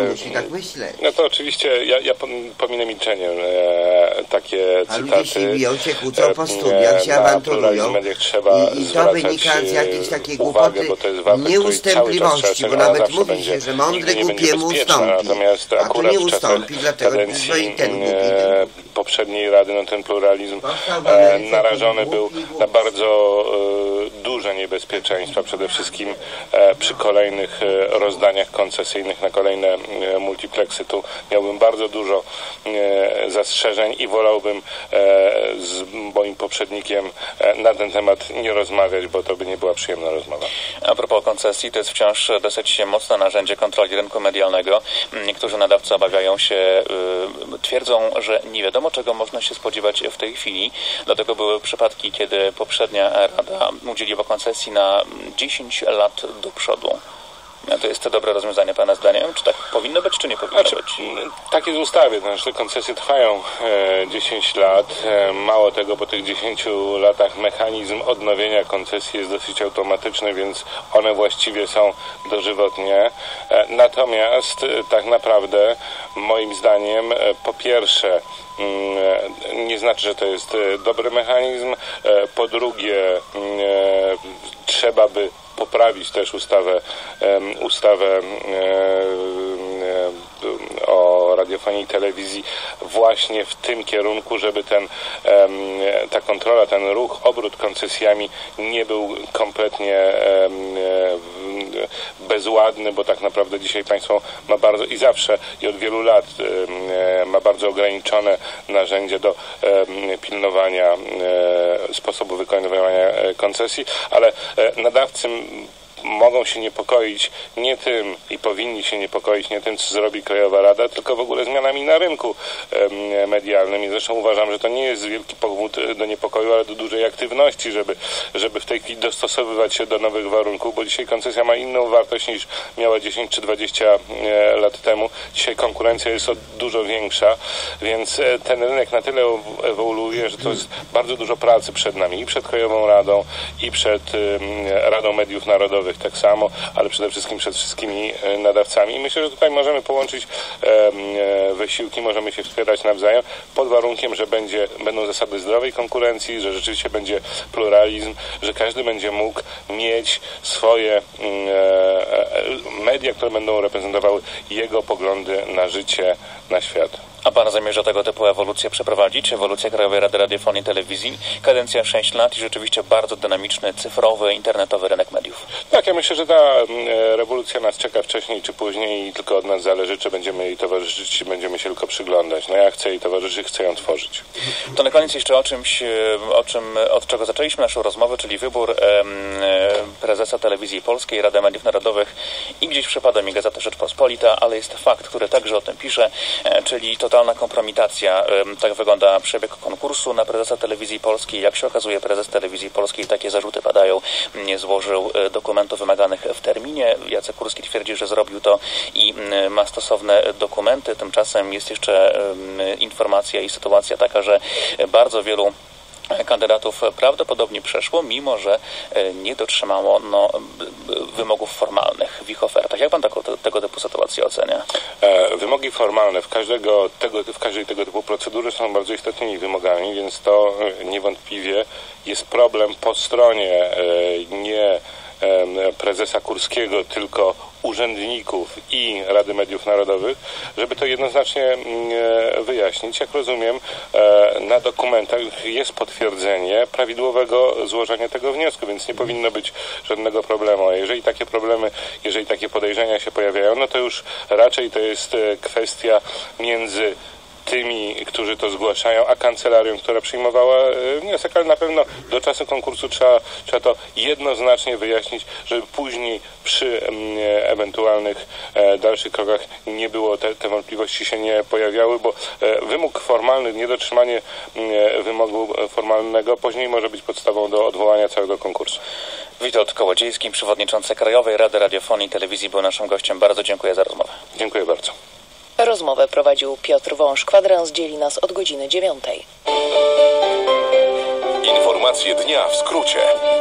no to oczywiście ja, ja pominę milczeniem e, takie cytaty. Biją się, kłócą po studiach, się awanturują i, i to wynika z jakiejś takiej głupoty, nieustępliwości, bo nawet mówi się, że mądry głupiemu ustąpi, a tu nie ustąpi, dlatego że i ten głupi. Poprzedniej Rady, no ten pluralizm e, narażony był na bardzo e, duże niebezpieczeństwa, przede wszystkim e, przy kolejnych e, rozdaniach koncesyjnych na kolejne e, multipleksy. Tu miałbym bardzo dużo e, zastrzeżeń i wolałbym e, z moim poprzednikiem e, na ten temat nie rozmawiać, bo to by nie była przyjemna rozmowa. A propos koncesji, to jest wciąż dosyć mocne narzędzie kontroli rynku medialnego. Niektórzy nadawcy obawiają się, y, twierdzą, że nie wiadomo, czego można się spodziewać w tej chwili. Dlatego były przypadki, kiedy poprzednia Rada udzieliła koncesji na dziesięć lat do przodu. To jest to dobre rozwiązanie Pana zdaniem? Czy tak powinno być, czy nie powinno znaczy, być? Tak jest w ustawie. Znaczy, te koncesje trwają e, dziesięć lat. E, mało tego, po tych dziesięciu latach mechanizm odnowienia koncesji jest dosyć automatyczny, więc one właściwie są dożywotnie. E, natomiast e, tak naprawdę moim zdaniem e, po pierwsze nie znaczy, że to jest dobry mechanizm. Po drugie, trzeba by poprawić też ustawę, ustawę o radiofonii i telewizji właśnie w tym kierunku, żeby ten, ta kontrola, ten ruch, obrót koncesjami nie był kompletnie bezładny, bo tak naprawdę dzisiaj państwo ma bardzo i zawsze i od wielu lat ma bardzo ograniczone narzędzie do pilnowania sposobu wykonywania koncesji, ale nadawcy mogą się niepokoić nie tym i powinni się niepokoić nie tym, co zrobi Krajowa Rada, tylko w ogóle zmianami na rynku e, medialnym. I zresztą uważam, że to nie jest wielki powód do niepokoju, ale do dużej aktywności, żeby, żeby w tej chwili dostosowywać się do nowych warunków, bo dzisiaj koncesja ma inną wartość niż miała dziesięć czy dwadzieścia lat temu. Dzisiaj konkurencja jest dużo większa, więc ten rynek na tyle ewoluuje, że to jest bardzo dużo pracy przed nami i przed Krajową Radą, i przed e, Radą Mediów Narodowych tak samo, ale przede wszystkim przed wszystkimi nadawcami. I myślę, że tutaj możemy połączyć e, wysiłki, możemy się wspierać nawzajem pod warunkiem, że będzie, będą zasady zdrowej konkurencji, że rzeczywiście będzie pluralizm, że każdy będzie mógł mieć swoje e, media, które będą reprezentowały jego poglądy na życie, na świat. A Pan zamierza tego typu ewolucję przeprowadzić? Ewolucja Krajowej Rady Radiofonii i Telewizji, kadencja sześć lat i rzeczywiście bardzo dynamiczny, cyfrowy, internetowy rynek mediów. Tak, ja myślę, że ta rewolucja nas czeka wcześniej czy później i tylko od nas zależy, czy będziemy jej towarzyszyć, czy będziemy się tylko przyglądać. No ja chcę jej towarzyszyć, chcę ją tworzyć. To na koniec jeszcze o czymś, o czym, od czego zaczęliśmy naszą rozmowę, czyli wybór e, prezesa Telewizji Polskiej, Rady Mediów Narodowych i gdzieś przypada mi Gazeta Rzeczpospolita, ale jest fakt, który także o tym pisze, e, czyli to totalna kompromitacja. Tak wygląda przebieg konkursu na prezesa Telewizji Polskiej. Jak się okazuje, prezes Telewizji Polskiej, takie zarzuty padają, nie złożył dokumentów wymaganych w terminie. Jacek Kurski twierdzi, że zrobił to i ma stosowne dokumenty. Tymczasem jest jeszcze informacja i sytuacja taka, że bardzo wielu kandydatów prawdopodobnie przeszło, mimo że nie dotrzymało no, wymogów formalnych w ich ofertach. Jak Pan tako, tego typu sytuację ocenia? E, wymogi formalne w, każdego tego, w każdej tego typu procedury są bardzo istotnymi wymogami, więc to niewątpliwie jest problem po stronie e, nie prezesa Kurskiego, tylko urzędników i Rady Mediów Narodowych, żeby to jednoznacznie wyjaśnić. Jak rozumiem, na dokumentach jest potwierdzenie prawidłowego złożenia tego wniosku, więc nie powinno być żadnego problemu. A jeżeli takie problemy, jeżeli takie podejrzenia się pojawiają, no to już raczej to jest kwestia między tymi, którzy to zgłaszają, a kancelarią, która przyjmowała wniosek, ale na pewno do czasu konkursu trzeba, trzeba to jednoznacznie wyjaśnić, żeby później przy ewentualnych dalszych krokach nie było, te, te wątpliwości się nie pojawiały, bo wymóg formalny, niedotrzymanie wymogu formalnego później może być podstawą do odwołania całego konkursu. Witold Kołodziejski, przewodniczący Krajowej Rady Radiofonii i Telewizji, był naszym gościem. Bardzo dziękuję za rozmowę. Dziękuję bardzo. Rozmowę prowadził Piotr Wąż. Kwadrans dzieli nas od godziny dziewiątej. Informacje dnia w skrócie.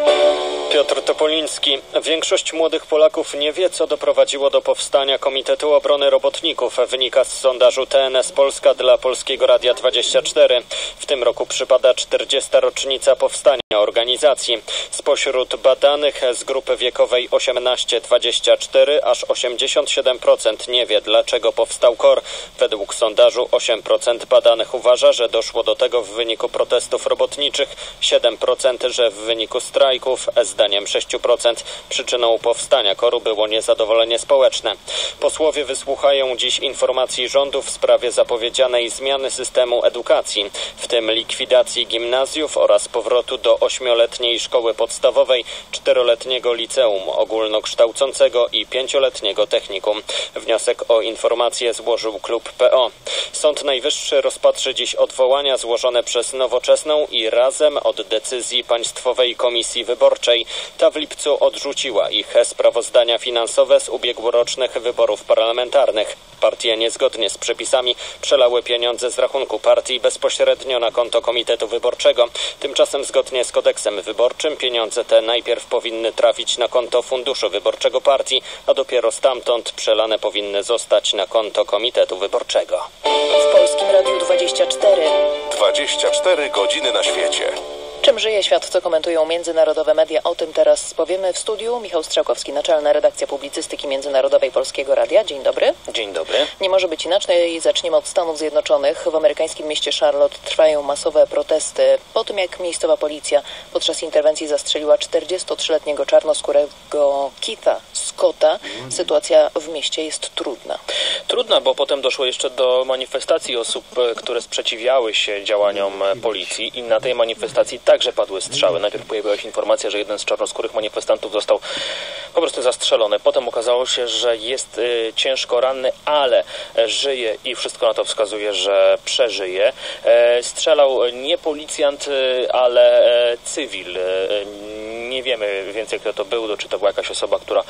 Piotr Topoliński. Większość młodych Polaków nie wie, co doprowadziło do powstania Komitetu Obrony Robotników. Wynika z sondażu T N S Polska dla Polskiego Radia dwadzieścia cztery. W tym roku przypada czterdziesta rocznica powstania organizacji. Spośród badanych z grupy wiekowej osiemnaście dwadzieścia cztery aż osiemdziesiąt siedem procent nie wie, dlaczego powstał KOR. Według sondażu osiem procent badanych uważa, że doszło do tego w wyniku protestów robotniczych, siedem procent, że w wyniku strajków. Zdaniem sześć procent przyczyną powstania KOR-u było niezadowolenie społeczne. Posłowie wysłuchają dziś informacji rządu w sprawie zapowiedzianej zmiany systemu edukacji, w tym likwidacji gimnazjów oraz powrotu do ośmioletniej szkoły podstawowej, czteroletniego liceum ogólnokształcącego i pięcioletniego technikum. Wniosek o informację złożył klub P O. Sąd Najwyższy rozpatrzy dziś odwołania złożone przez Nowoczesną i Razem od decyzji Państwowej Komisji Wyborczej. Ta w lipcu odrzuciła ich sprawozdania finansowe z ubiegłorocznych wyborów parlamentarnych. Partie niezgodnie z przepisami przelały pieniądze z rachunku partii bezpośrednio na konto Komitetu Wyborczego. Tymczasem zgodnie z kodeksem wyborczym pieniądze te najpierw powinny trafić na konto Funduszu Wyborczego partii, a dopiero stamtąd przelane powinny zostać na konto Komitetu Wyborczego. W Polskim Radiu dwadzieścia cztery. dwadzieścia cztery godziny na świecie. Czym żyje świat, co komentują międzynarodowe media? O tym teraz powiemy w studiu. Michał Strzałkowski, Naczelna Redakcja Publicystyki Międzynarodowej Polskiego Radia. Dzień dobry. Dzień dobry. Nie może być inaczej. Zaczniemy od Stanów Zjednoczonych. W amerykańskim mieście Charlotte trwają masowe protesty po tym, jak miejscowa policja podczas interwencji zastrzeliła czterdziestotrzyletniego czarnoskórego Keitha Scotta. Sytuacja w mieście jest trudna. Trudna, bo potem doszło jeszcze do manifestacji osób, które sprzeciwiały się działaniom policji i na tej manifestacji także padły strzały. Najpierw pojawiła się informacja, że jeden z czarnoskórych manifestantów został po prostu zastrzelony. Potem okazało się, że jest y, ciężko ranny, ale żyje i wszystko na to wskazuje, że przeżyje. E, strzelał nie policjant, ale e, cywil. E, nie wiemy więcej, kto to był, czy to była jakaś osoba, która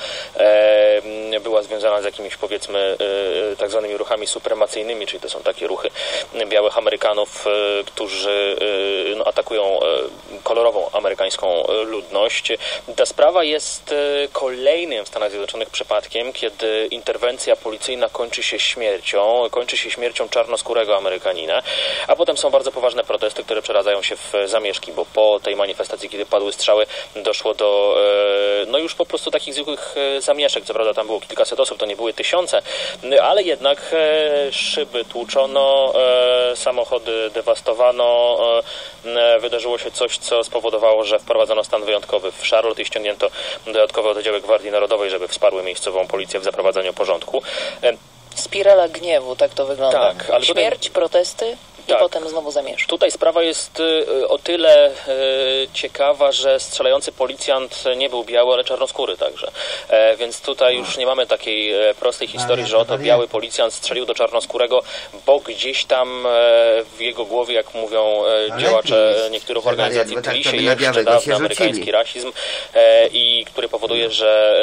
e, była związana z jakimiś, powiedzmy, e, tak zwanymi ruchami supremacyjnymi, czyli to są takie ruchy białych Amerykanów, e, którzy e, no, atakują e, kolorową amerykańską ludność. Ta sprawa jest kolejnym w Stanach Zjednoczonych przypadkiem, kiedy interwencja policyjna kończy się śmiercią, kończy się śmiercią czarnoskórego Amerykanina, a potem są bardzo poważne protesty, które przeradzają się w zamieszki, bo po tej manifestacji, kiedy padły strzały, doszło do no już po prostu takich zwykłych zamieszek. Co prawda tam było kilkaset osób, to nie były tysiące, ale jednak szyby tłuczono, samochody dewastowano, wydarzyło się coś, co spowodowało, że wprowadzono stan wyjątkowy w Charlotte i ściągnięto dodatkowe oddziały Gwardii Narodowej, żeby wsparły miejscową policję w zaprowadzaniu porządku. Spirala gniewu, tak to wygląda. Tak, ale śmierć, tutaj... protesty i tak. potem znowu zamieszki. Tutaj sprawa jest y, o tyle y, ciekawa, że strzelający policjant nie był biały, ale czarnoskóry także. E, więc tutaj już nie mamy takiej e, prostej historii, że oto biały policjant strzelił do czarnoskórego, bo gdzieś tam e, w jego głowie, jak mówią e, działacze niektórych organizacji, tli się jeszcze dawny amerykański rasizm e, i który powoduje, że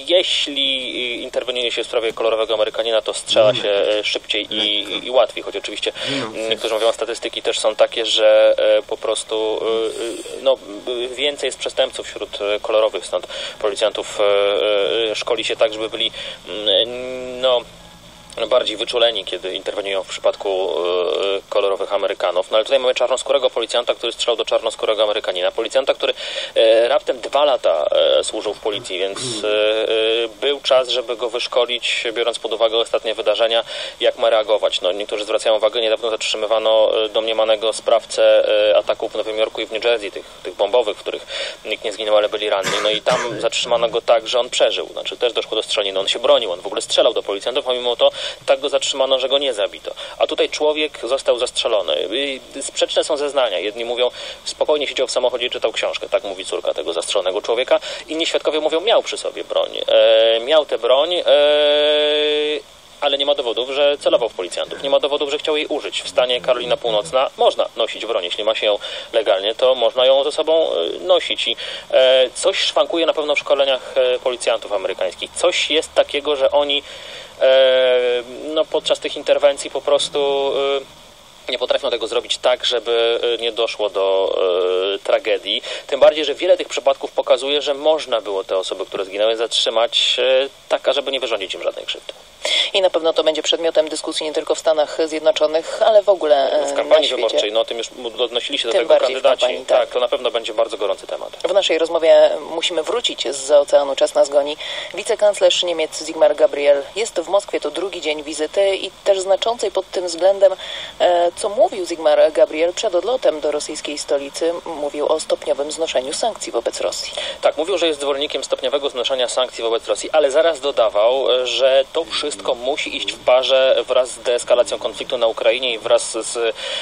jeśli interweniuje się w sprawie kolorowego Amerykanina, to strzela się e, szybciej i, i łatwiej, choć oczywiście niektórzy mówią, statystyki też są takie, że po prostu no, więcej jest przestępców wśród kolorowych, stąd policjantów szkoli się tak, żeby byli no bardziej wyczuleni, kiedy interweniują w przypadku y, kolorowych Amerykanów. No ale tutaj mamy czarnoskórego policjanta, który strzelał do czarnoskórego Amerykanina. Policjanta, który y, raptem dwa lata y, służył w policji, więc y, y, był czas, żeby go wyszkolić, biorąc pod uwagę ostatnie wydarzenia, jak ma reagować. No, niektórzy zwracają uwagę, niedawno zatrzymywano y, domniemanego sprawcę y, ataków w Nowym Jorku i w New Jersey, tych, tych bombowych, w których nikt nie zginął, ale byli ranni. No i tam zatrzymano go tak, że on przeżył. Znaczy też doszło do strzelaniny. On się bronił, on w ogóle strzelał do policjantów, a mimo to tak go zatrzymano, że go nie zabito. A tutaj człowiek został zastrzelony. Sprzeczne są zeznania. Jedni mówią, spokojnie siedział w samochodzie i czytał książkę. Tak mówi córka tego zastrzelonego człowieka. Inni świadkowie mówią, miał przy sobie broń. E, miał tę broń, e, ale nie ma dowodów, że celował w policjantów. Nie ma dowodów, że chciał jej użyć. W stanie Karolina Północna można nosić broń. Jeśli ma się ją legalnie, to można ją ze sobą nosić. I e, coś szwankuje na pewno w szkoleniach e, policjantów amerykańskich. Coś jest takiego, że oni e, no, podczas tych interwencji po prostu e, nie potrafią tego zrobić tak, żeby nie doszło do e, tragedii. Tym bardziej, że wiele tych przypadków pokazuje, że można było te osoby, które zginęły, zatrzymać e, tak, ażeby nie wyrządzić im żadnej krzywdy. I na pewno to będzie przedmiotem dyskusji nie tylko w Stanach Zjednoczonych, ale w ogóle w kampanii na wyborczej. No o tym już odnosili się do Tym tego kandydaci. kampanii, tak. tak, to na pewno będzie bardzo gorący temat. W naszej rozmowie musimy wrócić z oceanu, czas nas goni. Wicekanclerz Niemiec Sigmar Gabriel jest w Moskwie, to drugi dzień wizyty i też znaczącej pod tym względem, co mówił Sigmar Gabriel przed odlotem do rosyjskiej stolicy. Mówił o stopniowym znoszeniu sankcji wobec Rosji. Tak, mówił, że jest zwolennikiem stopniowego znoszenia sankcji wobec Rosji, ale zaraz dodawał, że to wszystko musi iść w parze wraz z deeskalacją konfliktu na Ukrainie i wraz z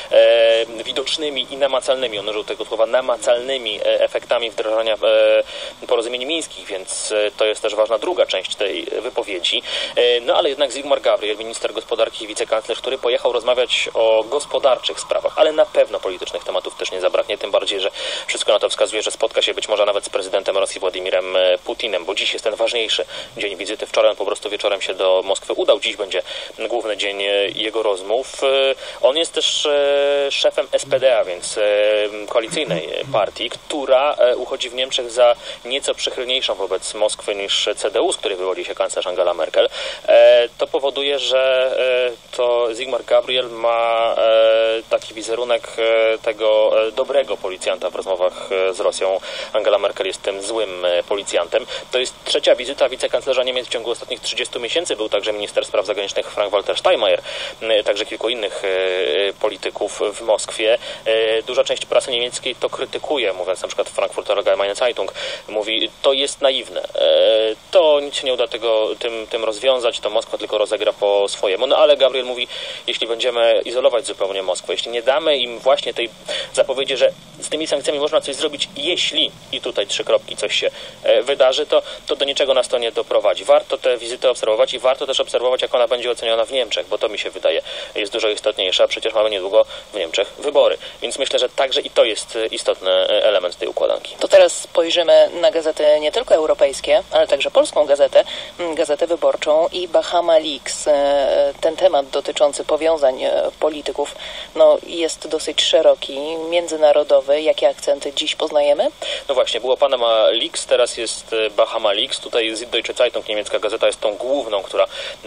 e, widocznymi i namacalnymi, on użył tego słowa, namacalnymi e, efektami wdrażania e, porozumień mińskich, więc e, to jest też ważna druga część tej wypowiedzi. E, no ale jednak Sigmar Gabriel, minister gospodarki i wicekanclerz, który pojechał rozmawiać o gospodarczych sprawach, ale na pewno politycznych tematów też nie zabraknie, tym bardziej, że wszystko na to wskazuje, że spotka się być może nawet z prezydentem Rosji Władimirem Putinem, bo dziś jest ten ważniejszy dzień wizyty. Wczoraj on po prostu wieczorem się do Moskwy udał, dziś będzie główny dzień jego rozmów. On jest też szefem S P D, a więc koalicyjnej partii, która uchodzi w Niemczech za nieco przychylniejszą wobec Moskwy niż C D U, z której wywodzi się kanclerz Angela Merkel. To powoduje, że to Sigmar Gabriel ma taki wizerunek tego dobrego policjanta w rozmowach z Rosją. Angela Merkel jest tym złym policjantem. To jest trzecia wizyta wicekanclerza Niemiec w ciągu ostatnich trzydziestu miesięcy. Był także minister spraw zagranicznych Frank-Walter Steinmeier, także kilku innych polityków w Moskwie. Duża część prasy niemieckiej to krytykuje, mówiąc na przykład Frankfurter Allgemeine Zeitung, mówi, to jest naiwne, to nic się nie uda tego, tym, tym rozwiązać, to Moskwa tylko rozegra po swojemu. No ale Gabriel mówi, jeśli będziemy izolować zupełnie Moskwę, jeśli nie damy im właśnie tej zapowiedzi, że z tymi sankcjami można coś zrobić, jeśli, i tutaj trzy kropki, coś się wydarzy, to, to do niczego nas to nie doprowadzi. Warto tę wizytę obserwować i warto też obserwować, jak ona będzie oceniona w Niemczech, bo to mi się wydaje jest dużo istotniejsze, a przecież mamy niedługo w Niemczech wybory. Więc myślę, że także i to jest istotny element tej układanki. To teraz spojrzymy na gazety nie tylko europejskie, ale także polską gazetę, Gazetę Wyborczą i Bahama Leaks. Ten temat dotyczący powiązań polityków no, jest dosyć szeroki, międzynarodowy. Jakie akcenty dziś poznajemy? No właśnie, było Panama Leaks, teraz jest Bahama Leaks. Tutaj Süddeutsche Zeitung, niemiecka gazeta, jest tą główną, która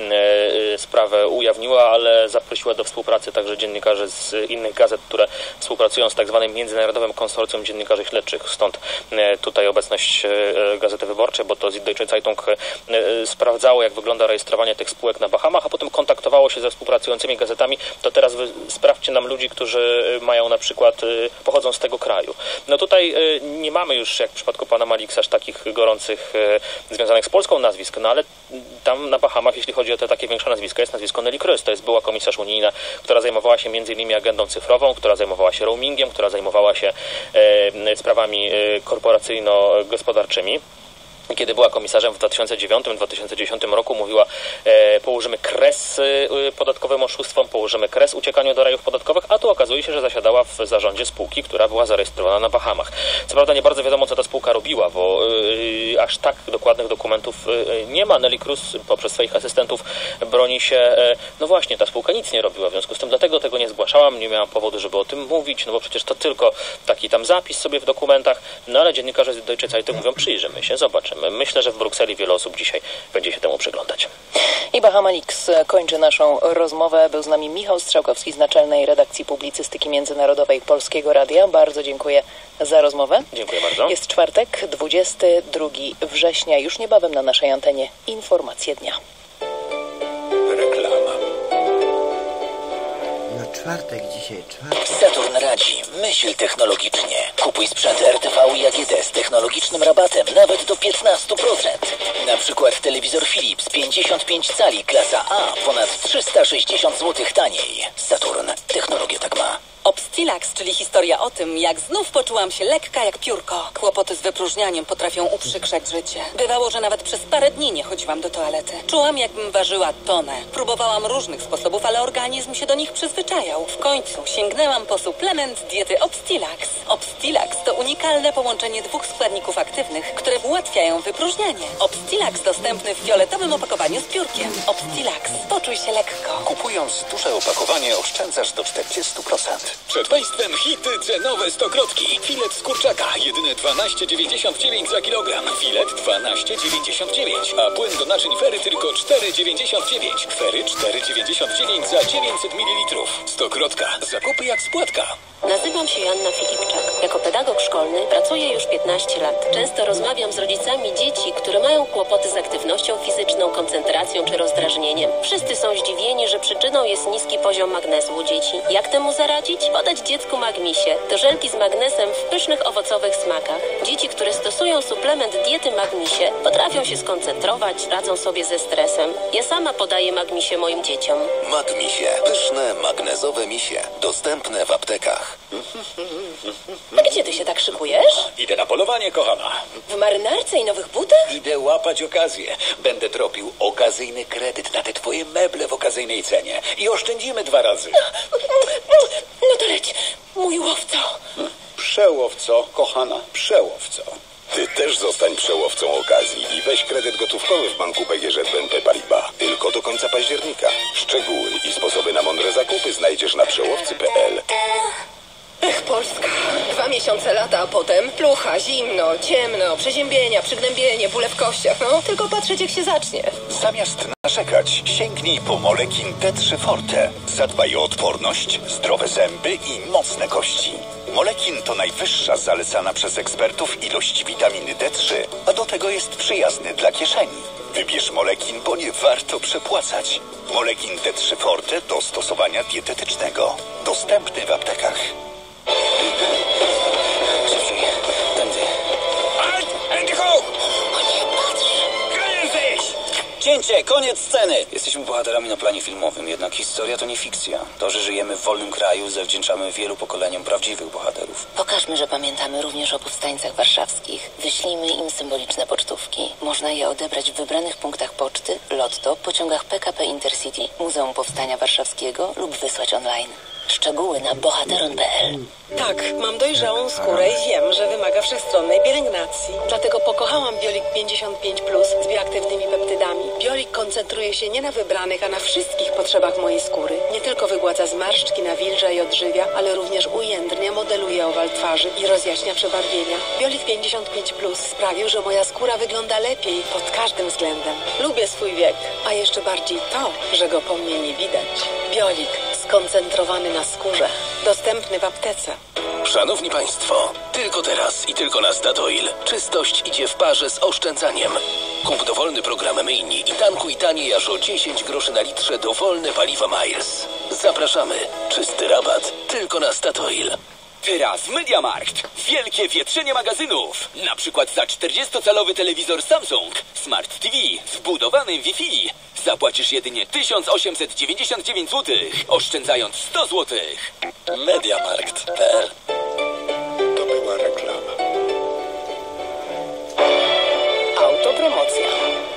e, sprawę ujawniła, ale zaprosiła do współpracy także dziennikarzy z innych gazet, które współpracują z tak zwanym Międzynarodowym Konsorcjum Dziennikarzy Śledczych. Stąd e, tutaj obecność e, Gazety Wyborczej, bo to Süddeutsche Zeitung e, sprawdzało, jak wygląda rejestrowanie tych spółek na Bahamach, a potem kontaktowało się ze współpracującymi gazetami. To teraz wy, sprawdźcie nam ludzi, którzy mają na przykład, e, pochodzą z tego kraju. No tutaj e, nie mamy już, jak w przypadku Panama Leaks, aż takich gorących e, związanych z Polską nazwisk, no ale tam na Bahamach, jeśli chodzi o te takie większe nazwiska, jest nazwisko Neelie Kroes. To jest była komisarz unijna, która zajmowała się między innymi agendą cyfrową, która zajmowała się roamingiem, która zajmowała się e, sprawami e, korporacyjno-gospodarczymi. Kiedy była komisarzem w dwa tysiące dziewiątym dwa tysiące dziesiątym roku, mówiła, e, położymy kres e, podatkowym oszustwom, położymy kres uciekaniu do rajów podatkowych, a tu okazuje się, że zasiadała w zarządzie spółki, która była zarejestrowana na Bahamach. Co prawda nie bardzo wiadomo, co ta spółka robiła, bo e, aż tak dokładnych dokumentów e, nie ma. Neelie Kroes poprzez swoich asystentów broni się, e, no właśnie, ta spółka nic nie robiła, w związku z tym dlatego tego nie zgłaszałam, nie miałam powodu, żeby o tym mówić, no bo przecież to tylko taki tam zapis sobie w dokumentach, no ale dziennikarze z Deutsche Zeitung mówią, przyjrzymy się, zobaczymy. Myślę, że w Brukseli wiele osób dzisiaj będzie się temu przyglądać. I Bahama Leaks kończy naszą rozmowę. Był z nami Michał Strzałkowski z Naczelnej Redakcji Publicystyki Międzynarodowej Polskiego Radia. Bardzo dziękuję za rozmowę. Dziękuję bardzo. Jest czwartek, dwudziestego drugiego września. Już niebawem na naszej antenie informacje dnia. Reklama. No Czwartek dzisiaj, czwartek. Saturn radzi. Myśl technologicznie. Kupuj sprzęt R T V i A G D z technologicznym rabatem nawet do piętnaście procent. Na przykład telewizor Philips pięćdziesiąt pięć cali klasa A ponad trzysta sześćdziesiąt złotych taniej. Saturn. Technologia tak ma. Obstilax, czyli historia o tym, jak znów poczułam się lekka jak piórko. Kłopoty z wypróżnianiem potrafią uprzykrzać życie. Bywało, że nawet przez parę dni nie chodziłam do toalety. Czułam, jakbym ważyła tonę. Próbowałam różnych sposobów, ale organizm się do nich przyzwyczajał. W końcu sięgnęłam po suplement diety Obstilax. Obstilax to unikalne połączenie dwóch składników aktywnych, które ułatwiają wypróżnianie. Obstilax dostępny w fioletowym opakowaniu z piórkiem. Obstilax. Poczuj się lekko. Kupując duże opakowanie oszczędzasz do czterdziestu procent. Przed Państwem hity cenowe stokrotki. Filet z kurczaka jedyne dwanaście dziewięćdziesiąt dziewięć za kilogram. Filet dwanaście dziewięćdziesiąt dziewięć, a płyn do naczyń Fery tylko cztery dziewięćdziesiąt dziewięć. Fery cztery dziewięćdziesiąt dziewięć za dziewięćset mililitrów. Stokrotka. Zakupy jak spłatka. Nazywam się Joanna Filipczak. Jako pedagog szkolny pracuję już piętnaście lat. Często rozmawiam z rodzicami dzieci, które mają kłopoty z aktywnością fizyczną, koncentracją czy rozdrażnieniem. Wszyscy są zdziwieni, że przyczyną jest niski poziom magnezu u dzieci. Jak temu zaradzić? Podać dziecku Magmisie. To żelki z magnesem w pysznych owocowych smakach. Dzieci, które stosują suplement diety Magmisie, potrafią się skoncentrować, radzą sobie ze stresem. Ja sama podaję Magmisie moim dzieciom. Magmisie. Pyszne, magnezowe misie. Dostępne w aptekach. A gdzie ty się tak szykujesz? Idę na polowanie, kochana. W marynarce i nowych butach? Idę łapać okazję. Będę tropił okazyjny kredyt na te twoje meble w okazyjnej cenie. I oszczędzimy dwa razy. No to leć, mój łowco. Przełowco, kochana, przełowco. Ty też zostań przełowcą okazji i weź kredyt gotówkowy w banku B G Ż B N P Paribas. Tylko do końca października. Szczegóły i sposoby na mądre zakupy znajdziesz na przełowcy kropka p l. Ech, Polska. Dwa miesiące lata, a potem plucha, zimno, ciemno, przeziębienia, przygnębienie, bóle w kościach. No, tylko patrzeć jak się zacznie. Zamiast narzekać, sięgnij po Molekin D trzy Forte. Zadbaj o odporność, zdrowe zęby i mocne kości. Molekin to najwyższa zalecana przez ekspertów ilość witaminy D trzy, a do tego jest przyjazny dla kieszeni. Wybierz Molekin, bo nie warto przepłacać. Molekin D trzy Forte do stosowania dietetycznego. Dostępny w aptekach. Szybciej, tędy. Halt! Andy Ho! O nie, patrz! Kryzys! Cięcie, koniec sceny! Jesteśmy bohaterami na planie filmowym, jednak historia to nie fikcja. To, że żyjemy w wolnym kraju, zawdzięczamy wielu pokoleniom prawdziwych bohaterów. Pokażmy, że pamiętamy również o powstańcach warszawskich. Wyślijmy im symboliczne pocztówki. Można je odebrać w wybranych punktach poczty, lotto, pociągach P K P Intercity, Muzeum Powstania Warszawskiego lub wysłać online. Szczegóły na bohateron kropka p l. Tak, mam dojrzałą skórę i wiem, że wymaga wszechstronnej pielęgnacji. Dlatego pokochałam Biolik pięćdziesiąt pięć plus z bioaktywnymi peptydami. Biolik koncentruje się nie na wybranych, a na wszystkich potrzebach mojej skóry. Nie tylko wygładza zmarszczki, nawilża i odżywia, ale również ujędrnia, modeluje owal twarzy i rozjaśnia przebarwienia. Biolik pięćdziesiąt pięć plus sprawił, że moja skóra wygląda lepiej pod każdym względem. Lubię swój wiek, a jeszcze bardziej to, że go po mnie nie widać. Biolik skoncentrowany na skórze. Dostępny w aptece. Szanowni Państwo, tylko teraz i tylko na Statoil czystość idzie w parze z oszczędzaniem. Kup dowolny program myjni i tankuj taniej aż o dziesięć groszy na litrze dowolne paliwa Miles. Zapraszamy. Czysty rabat tylko na Statoil. Teraz MediaMarkt. Wielkie wietrzenie magazynów. Na przykład za czterdziestocalowy telewizor Samsung Smart T V z wbudowanym Wi-Fi zapłacisz jedynie tysiąc osiemset dziewięćdziesiąt dziewięć złotych, oszczędzając sto złotych. MediaMarkt kropka p l. To była reklama. Autopromocja.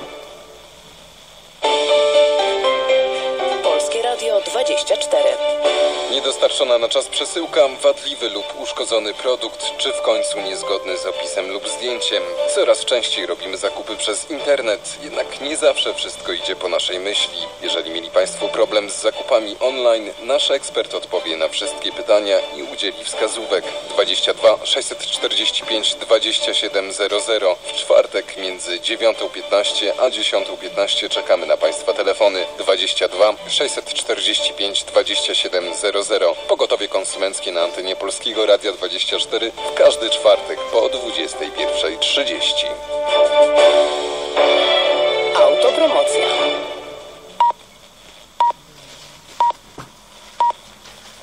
Polskie Radio dwadzieścia cztery. Niedostarczona na czas przesyłka, wadliwy lub uszkodzony produkt, czy w końcu niezgodny z opisem lub zdjęciem. Coraz częściej robimy zakupy przez internet, jednak nie zawsze wszystko idzie po naszej myśli. Jeżeli mieli Państwo problem z zakupami online, nasz ekspert odpowie na wszystkie pytania i udzieli wskazówek. dwadzieścia dwa sześćset czterdzieści pięć dwadzieścia siedem zero zero. W czwartek między dziewiątą piętnaście a dziesiątą piętnaście czekamy na Państwa telefony. dwadzieścia dwa sześćset czterdzieści pięć dwadzieścia siedem zero zero. Pogotowie konsumenckie na antenie Polskiego Radia dwadzieścia cztery w każdy czwartek po dwudziestej pierwszej trzydzieści. Autopromocja.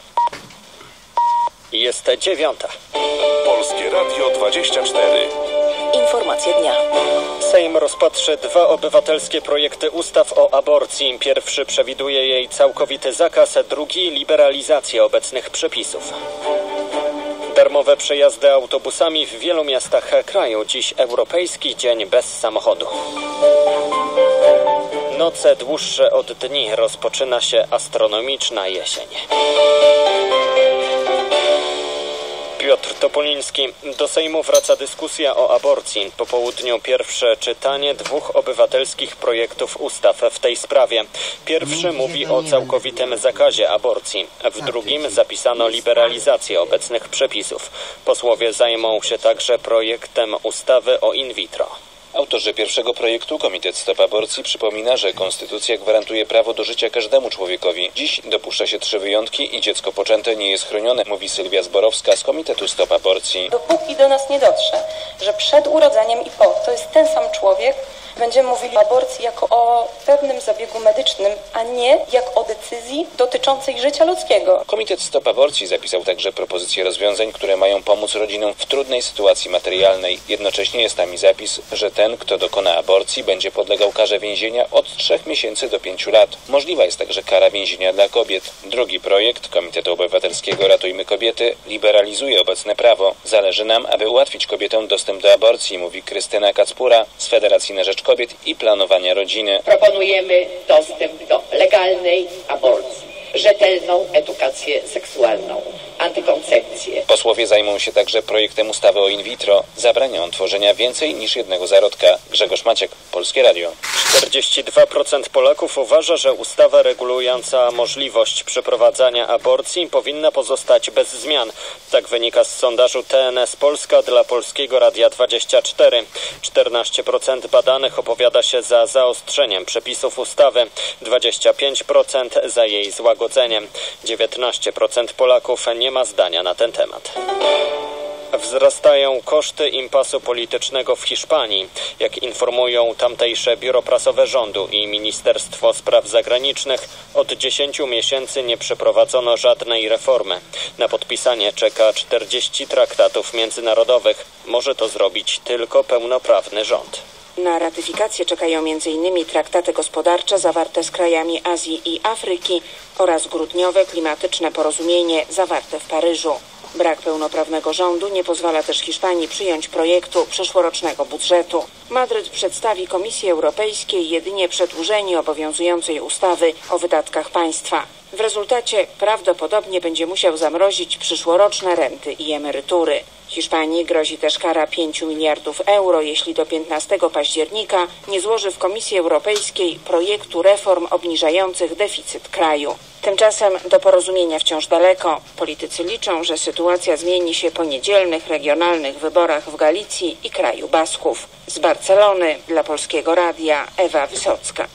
Jest dziewiąta. Polskie Radio dwadzieścia cztery. Informacje dnia. Sejm rozpatrzy dwa obywatelskie projekty ustaw o aborcji. Pierwszy przewiduje jej całkowity zakaz, drugi liberalizację obecnych przepisów. Darmowe przejazdy autobusami w wielu miastach kraju. Dziś Europejski Dzień bez samochodu. Noce dłuższe od dni. Rozpoczyna się astronomiczna jesień. Piotr Topoliński. Do Sejmu wraca dyskusja o aborcji. Po południu pierwsze czytanie dwóch obywatelskich projektów ustaw w tej sprawie. Pierwszy mówi o całkowitym zakazie aborcji. W drugim zapisano liberalizację obecnych przepisów. Posłowie zajmą się także projektem ustawy o in vitro. Autorzy pierwszego projektu, Komitet Stop Aborcji, przypomina, że konstytucja gwarantuje prawo do życia każdemu człowiekowi. Dziś dopuszcza się trzy wyjątki i dziecko poczęte nie jest chronione, mówi Sylwia Zborowska z Komitetu Stop Aborcji. Dopóki do nas nie dotrze, że przed urodzeniem i po to jest ten sam człowiek, będziemy mówili o aborcji jako o pewnym zabiegu medycznym, a nie jak o decyzji dotyczącej życia ludzkiego. Komitet Stop Aborcji zapisał także propozycje rozwiązań, które mają pomóc rodzinom w trudnej sytuacji materialnej. Jednocześnie jest tam i zapis, że ten, kto dokona aborcji, będzie podlegał karze więzienia od trzech miesięcy do pięciu lat. Możliwa jest także kara więzienia dla kobiet. Drugi projekt Komitetu Obywatelskiego Ratujmy Kobiety liberalizuje obecne prawo. Zależy nam, aby ułatwić kobietom dostęp do aborcji, mówi Krystyna Kacpura z Federacji na Rzecz Kobiet i Planowania Rodziny. Proponujemy dostęp do legalnej aborcji, rzetelną edukację seksualną, antykoncepcję. Posłowie zajmą się także projektem ustawy o in vitro. Zabranią tworzenia więcej niż jednego zarodka. Grzegorz Maciek, Polskie Radio. czterdzieści dwa procent Polaków uważa, że ustawa regulująca możliwość przeprowadzania aborcji powinna pozostać bez zmian. Tak wynika z sondażu T N S Polska dla Polskiego Radia dwadzieścia cztery. czternaście procent badanych opowiada się za zaostrzeniem przepisów ustawy, dwadzieścia pięć procent za jej złagodzeniem. dziewiętnaście procent Polaków nie ma zdania na ten temat. Wzrastają koszty impasu politycznego w Hiszpanii. Jak informują tamtejsze biuro prasowe rządu i Ministerstwo Spraw Zagranicznych, od dziesięciu miesięcy nie przeprowadzono żadnej reformy. Na podpisanie czeka czterdzieści traktatów międzynarodowych. Może to zrobić tylko pełnoprawny rząd. Na ratyfikację czekają między innymi traktaty gospodarcze zawarte z krajami Azji i Afryki oraz grudniowe klimatyczne porozumienie zawarte w Paryżu. Brak pełnoprawnego rządu nie pozwala też Hiszpanii przyjąć projektu przyszłorocznego budżetu. Madryt przedstawi Komisji Europejskiej jedynie przedłużenie obowiązującej ustawy o wydatkach państwa. W rezultacie prawdopodobnie będzie musiał zamrozić przyszłoroczne renty i emerytury. Hiszpanii grozi też kara pięciu miliardów euro, jeśli do piętnastego października nie złoży w Komisji Europejskiej projektu reform obniżających deficyt kraju. Tymczasem do porozumienia wciąż daleko. Politycy liczą, że sytuacja zmieni się po niedzielnych regionalnych wyborach w Galicji i kraju Basków. Z Barcelony dla Polskiego Radia Ewa Wysocka.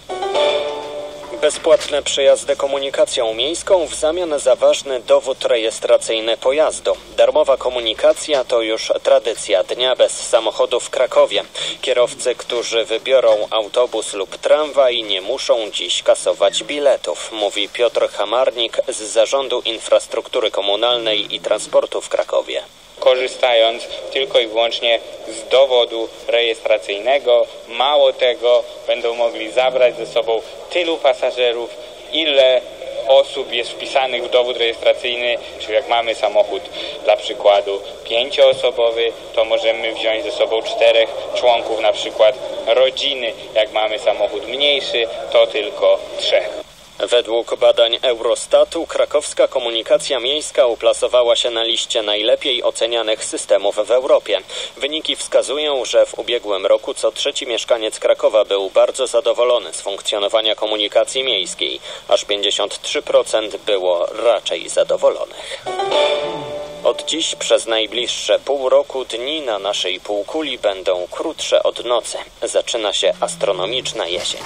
Bezpłatne przejazdy komunikacją miejską w zamian za ważny dowód rejestracyjny pojazdu. Darmowa komunikacja to już tradycja dnia bez samochodu w Krakowie. Kierowcy, którzy wybiorą autobus lub tramwaj, nie muszą dziś kasować biletów, mówi Piotr Hamarnik z Zarządu Infrastruktury Komunalnej i Transportu w Krakowie. Korzystając tylko i wyłącznie z dowodu rejestracyjnego. Mało tego, będą mogli zabrać ze sobą tylu pasażerów, ile osób jest wpisanych w dowód rejestracyjny, czyli jak mamy samochód dla przykładu pięcioosobowy, to możemy wziąć ze sobą czterech członków na przykład rodziny. Jak mamy samochód mniejszy, to tylko trzech. Według badań Eurostatu krakowska komunikacja miejska uplasowała się na liście najlepiej ocenianych systemów w Europie. Wyniki wskazują, że w ubiegłym roku co trzeci mieszkaniec Krakowa był bardzo zadowolony z funkcjonowania komunikacji miejskiej. Aż pięćdziesiąt trzy procent było raczej zadowolonych. Od dziś przez najbliższe pół roku dni na naszej półkuli będą krótsze od nocy. Zaczyna się astronomiczna jesień.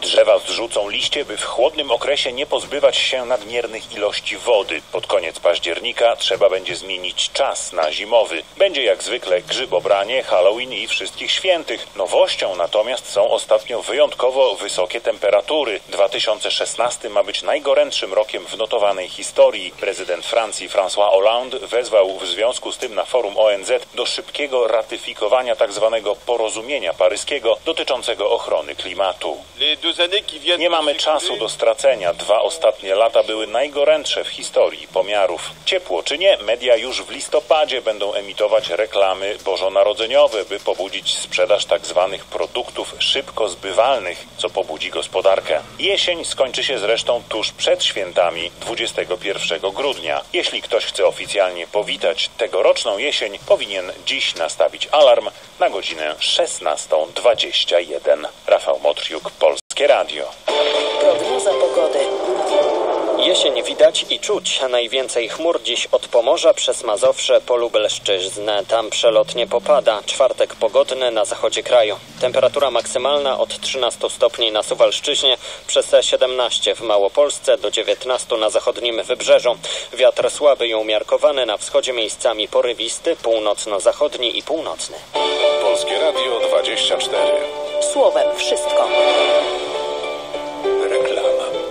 Drzewa zrzucą liście, by w chłodnym okresie nie pozbywać się nadmiernych ilości wody. Pod koniec października trzeba będzie zmienić czas na zimowy. Będzie jak zwykle grzybobranie, Halloween i Wszystkich Świętych. Nowością natomiast są ostatnio wyjątkowo wysokie temperatury. dwa tysiące szesnasty ma być najgorętszym rokiem w notowanej historii. Prezydent Francji François Hollande wezwał w związku z tym na forum O N Z do szybkiego ratyfikowania tzw. porozumienia paryskiego dotyczącego ochrony klimatu. Nie mamy czasu do stracenia. Dwa ostatnie lata były najgorętsze w historii pomiarów. Ciepło czy nie, media już w listopadzie będą emitować reklamy bożonarodzeniowe, by pobudzić sprzedaż tzw. produktów szybko zbywalnych, co pobudzi gospodarkę. Jesień skończy się zresztą tuż przed świętami dwudziestego pierwszego grudnia. Jeśli ktoś chce oficjalnie powitać tegoroczną jesień, powinien dziś nastawić alarm na godzinę szesnastą dwadzieścia jeden. Rafał Motriuk, Polskie Radio. Prognoza pogody. Jesień widać i czuć. Najwięcej chmur dziś od Pomorza przez Mazowsze po Lubelszczyznę. Tam przelotnie popada. Czwartek pogodny na zachodzie kraju. Temperatura maksymalna od trzynastu stopni na Suwalszczyźnie, przez siedemnaście w Małopolsce, do dziewiętnastu na zachodnim wybrzeżu. Wiatr słaby i umiarkowany, na wschodzie miejscami porywisty, północno-zachodni i północny. Polskie Radio dwadzieścia cztery. Słowem wszystko. Reklama.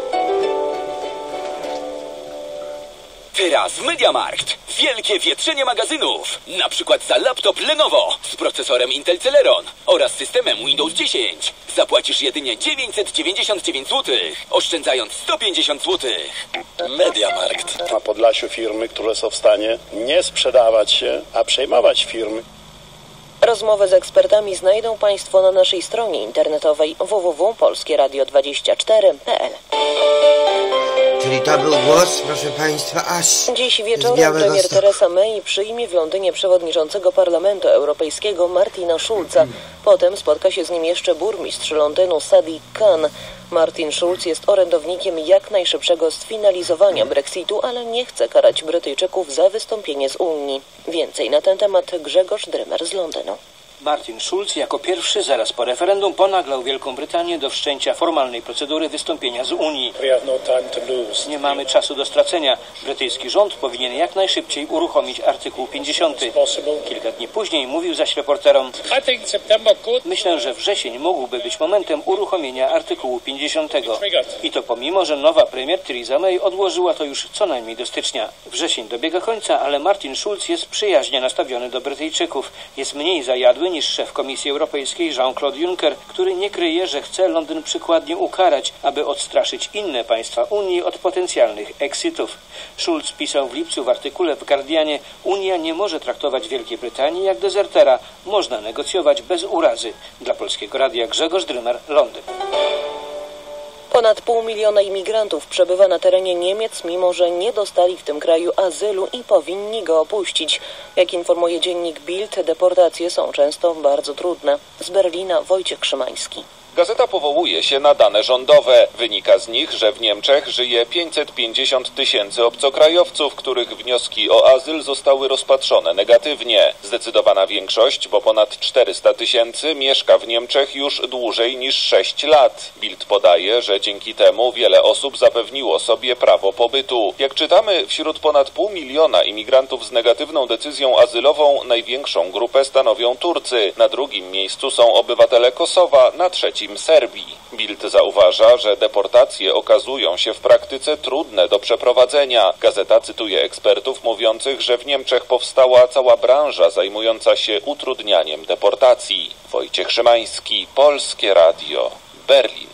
Teraz MediaMarkt. Wielkie wietrzenie magazynów. Na przykład za laptop Lenovo z procesorem Intel Celeron oraz systemem Windows dziesięć. Zapłacisz jedynie dziewięćset dziewięćdziesiąt dziewięć złotych, oszczędzając sto pięćdziesiąt złotych. MediaMarkt. Na Podlasiu firmy, które są w stanie nie sprzedawać się, a przejmować firmy. Rozmowę z ekspertami znajdą Państwo na naszej stronie internetowej w w w kropka polskie radio dwadzieścia cztery kropka p l. Czyli to był głos, proszę Państwa, aż Dziś wieczorem premier Theresa May przyjmie w Londynie przewodniczącego Parlamentu Europejskiego Martina Schulza. Potem spotka się z nim jeszcze burmistrz Londynu Sadiq Khan. Martin Schulz jest orędownikiem jak najszybszego sfinalizowania Brexitu, ale nie chce karać Brytyjczyków za wystąpienie z Unii. Więcej na ten temat Grzegorz Drymer z Londynu. Martin Schulz jako pierwszy zaraz po referendum ponaglał Wielką Brytanię do wszczęcia formalnej procedury wystąpienia z Unii. Nie mamy czasu do stracenia. Brytyjski rząd powinien jak najszybciej uruchomić artykuł pięćdziesiąty. Kilka dni później mówił zaś reporterom: myślę, że wrzesień mógłby być momentem uruchomienia artykułu pięćdziesiątego. I to pomimo, że nowa premier Theresa May odłożyła to już co najmniej do stycznia. Wrzesień dobiega końca, ale Martin Schulz jest przyjaźnie nastawiony do Brytyjczyków. Jest mniej zajadły niż szef Komisji Europejskiej Jean-Claude Juncker, który nie kryje, że chce Londyn przykładnie ukarać, aby odstraszyć inne państwa Unii od potencjalnych exitów. Schulz pisał w lipcu w artykule w Guardianie: Unia nie może traktować Wielkiej Brytanii jak dezertera. Można negocjować bez urazy. Dla Polskiego Radia Grzegorz Drymer, Londyn. Ponad pół miliona imigrantów przebywa na terenie Niemiec, mimo że nie dostali w tym kraju azylu i powinni go opuścić. Jak informuje dziennik Bild, deportacje są często bardzo trudne. Z Berlina Wojciech Szymański. Gazeta powołuje się na dane rządowe. Wynika z nich, że w Niemczech żyje pięćset pięćdziesiąt tysięcy obcokrajowców, których wnioski o azyl zostały rozpatrzone negatywnie. Zdecydowana większość, bo ponad czterysta tysięcy, mieszka w Niemczech już dłużej niż sześć lat. Bild podaje, że dzięki temu wiele osób zapewniło sobie prawo pobytu. Jak czytamy, wśród ponad pół miliona imigrantów z negatywną decyzją azylową największą grupę stanowią Turcy. Na drugim miejscu są obywatele Kosowa, na trzecim Serbii. Bild zauważa, że deportacje okazują się w praktyce trudne do przeprowadzenia. Gazeta cytuje ekspertów mówiących, że w Niemczech powstała cała branża zajmująca się utrudnianiem deportacji. Wojciech Szymański, Polskie Radio, Berlin.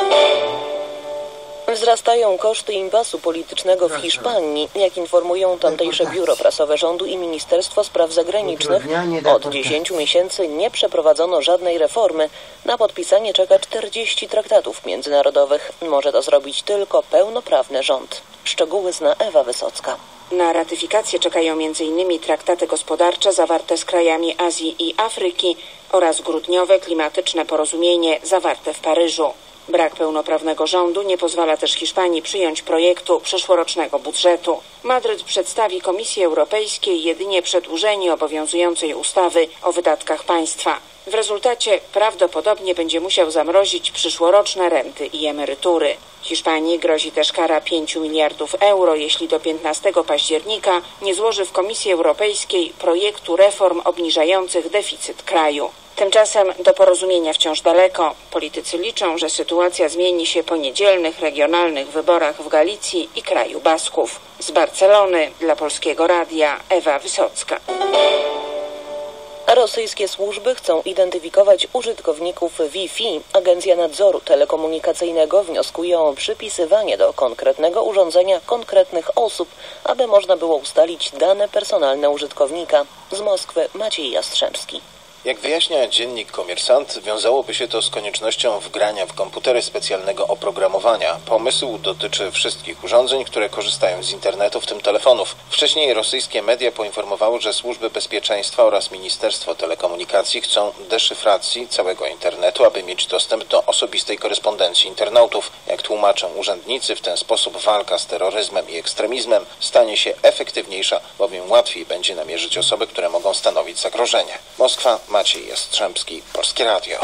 Wzrastają koszty impasu politycznego w Hiszpanii. Jak informują tamtejsze biuro prasowe rządu i Ministerstwo Spraw Zagranicznych, od dziesięciu miesięcy nie przeprowadzono żadnej reformy. Na podpisanie czeka czterdzieści traktatów międzynarodowych. Może to zrobić tylko pełnoprawny rząd. Szczegóły zna Ewa Wysocka. Na ratyfikację czekają między innymi traktaty gospodarcze zawarte z krajami Azji i Afryki oraz grudniowe klimatyczne porozumienie zawarte w Paryżu. Brak pełnoprawnego rządu nie pozwala też Hiszpanii przyjąć projektu przyszłorocznego budżetu. Madryt przedstawi Komisji Europejskiej jedynie przedłużenie obowiązującej ustawy o wydatkach państwa. W rezultacie prawdopodobnie będzie musiał zamrozić przyszłoroczne renty i emerytury. Hiszpanii grozi też kara pięciu miliardów euro, jeśli do piętnastego października nie złoży w Komisji Europejskiej projektu reform obniżających deficyt kraju. Tymczasem do porozumienia wciąż daleko. Politycy liczą, że sytuacja zmieni się po niedzielnych regionalnych wyborach w Galicji i kraju Basków. Z Barcelony dla Polskiego Radia Ewa Wysocka. Rosyjskie służby chcą identyfikować użytkowników Wi-Fi. Agencja Nadzoru Telekomunikacyjnego wnioskuje o przypisywanie do konkretnego urządzenia konkretnych osób, aby można było ustalić dane personalne użytkownika. Z Moskwy Maciej Jastrzębski. Jak wyjaśnia dziennik Komersant, wiązałoby się to z koniecznością wgrania w komputery specjalnego oprogramowania. Pomysł dotyczy wszystkich urządzeń, które korzystają z internetu, w tym telefonów. Wcześniej rosyjskie media poinformowały, że służby bezpieczeństwa oraz Ministerstwo Telekomunikacji chcą deszyfracji całego internetu, aby mieć dostęp do osobistej korespondencji internautów. Jak tłumaczą urzędnicy, w ten sposób walka z terroryzmem i ekstremizmem stanie się efektywniejsza, bowiem łatwiej będzie namierzyć osoby, które mogą stanowić zagrożenie. Moskwa, Maciej Jastrzębski, Polskie Radio.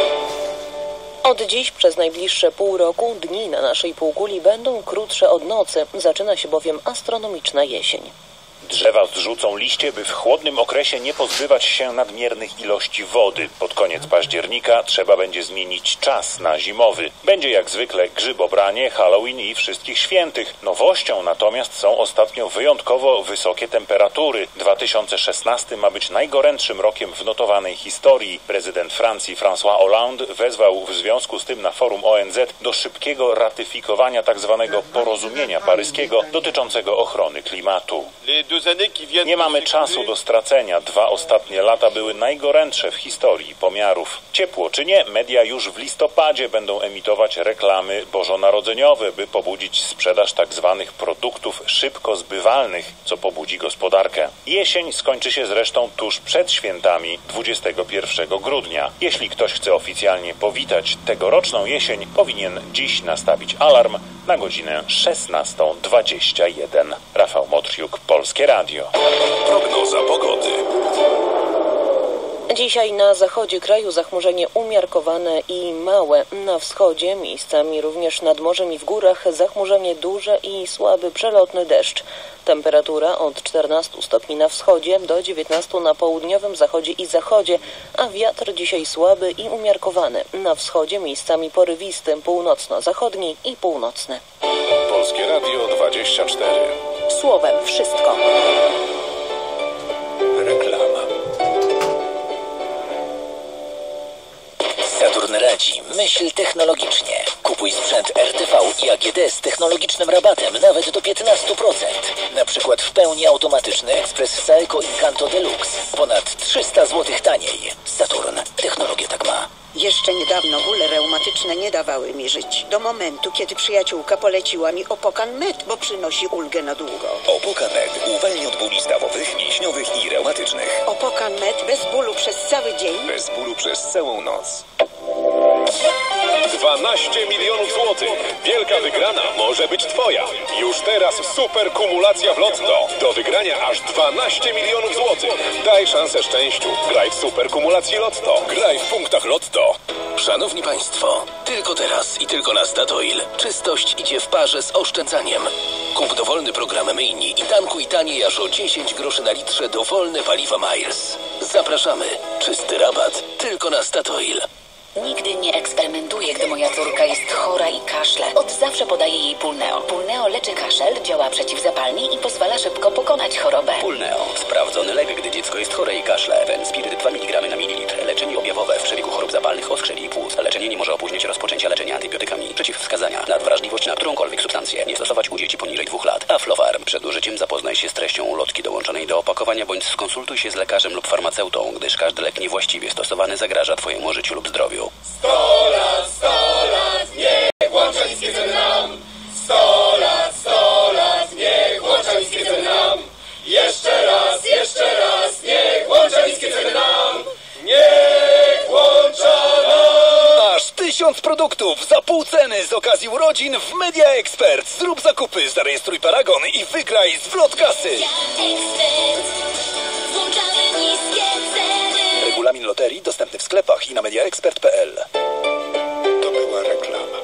Od dziś przez najbliższe pół roku dni na naszej półkuli będą krótsze od nocy. Zaczyna się bowiem astronomiczna jesień. Drzewa zrzucą liście, by w chłodnym okresie nie pozbywać się nadmiernych ilości wody. Pod koniec października trzeba będzie zmienić czas na zimowy. Będzie jak zwykle grzybobranie, Halloween i Wszystkich Świętych. Nowością natomiast są ostatnio wyjątkowo wysokie temperatury. dwa tysiące szesnasty ma być najgorętszym rokiem w notowanej historii. Prezydent Francji François Hollande wezwał w związku z tym na forum O N Z do szybkiego ratyfikowania tzw. porozumienia paryskiego dotyczącego ochrony klimatu. Nie mamy czasu do stracenia. Dwa ostatnie lata były najgorętsze w historii pomiarów. Ciepło czy nie, media już w listopadzie będą emitować reklamy bożonarodzeniowe, by pobudzić sprzedaż tzw. produktów szybko zbywalnych, co pobudzi gospodarkę. Jesień skończy się zresztą tuż przed świętami dwudziestego pierwszego grudnia. Jeśli ktoś chce oficjalnie powitać tegoroczną jesień, powinien dziś nastawić alarm na godzinę szesnastą dwadzieścia jeden. Rafał Motrziuk, Polskie Radio. Prognoza pogody. Dzisiaj na zachodzie kraju zachmurzenie umiarkowane i małe. Na wschodzie, miejscami również nad morzem i w górach, zachmurzenie duże i słaby przelotny deszcz. Temperatura od czternastu stopni na wschodzie do dziewiętnastu na południowym zachodzie i zachodzie, a wiatr dzisiaj słaby i umiarkowany. Na wschodzie miejscami porywisty, północno-zachodni i północny. Polskie Radio dwadzieścia cztery. Słowem wszystko. Reklama. Saturn radzi. Myśl technologicznie. Kupuj sprzęt R T V i A G D z technologicznym rabatem nawet do piętnastu procent. Na przykład w pełni automatyczny Express Saeco Incanto Deluxe. Ponad trzysta złotych taniej. Saturn. Technologia tak ma. Jeszcze niedawno bóle reumatyczne nie dawały mi żyć. Do momentu, kiedy przyjaciółka poleciła mi Opokan Med, bo przynosi ulgę na długo. Opokan Med uwalnia od bóli stawowych, mięśniowych i reumatycznych. Opokan Med bez bólu przez cały dzień. Bez bólu przez całą noc. dwanaście milionów złotych. Wielka wygrana może być Twoja. Już teraz super kumulacja w Lotto. Do wygrania aż dwanaście milionów złotych. Daj szansę szczęściu. Graj w super kumulację Lotto. Graj w punktach Lotto. Szanowni Państwo, tylko teraz i tylko na Statoil czystość idzie w parze z oszczędzaniem. Kup dowolny program myjni i tankuj taniej aż o dziesięć groszy na litrze dowolne paliwa Miles. Zapraszamy. Czysty rabat tylko na Statoil. Nigdy nie eksperymentuję, gdy moja córka jest chora i kaszle. Od zawsze podaję jej Pulneo. Pulneo leczy kaszel, działa przeciwzapalnie i pozwala szybko pokonać chorobę. Pulneo. Sprawdzony lek, gdy dziecko jest chore i kaszle. Wenspiryt dwa miligramy na mililitr. Leczenie objawowe w przebiegu chorób zapalnych oskrzeli i płuc. Leczenie nie może opóźniać rozpoczęcia leczenia antybiotykami. Przeciwwskazania. Nadwrażliwość na którąkolwiek substancję. Nie stosować u dzieci poniżej dwóch lat. Aflofarm. Przed użyciem zapoznaj się z treścią ulotki dołączonej do opakowania bądź skonsultuj się z lekarzem lub farmaceutą, gdyż każdy lek niewłaściwie stosowany zagraża Twojemu życiu lub zdrowiu. sto lat, sto lat, niech włącza niskie ceny nam. sto lat, sto lat, niech włącza niskie ceny nam. Jeszcze raz, jeszcze raz, niech włącza niskie ceny nam. Niech włącza nam. Aż tysiąc produktów za pół ceny z okazji urodzin w Media Expert. Zrób zakupy, zarejestruj paragon i wygraj zwrot kasy. Włączamy niskie ceny. Regulamin loterii dostępny w sklepie. sklepach i na mediaexpert kropka p l. To była reklama.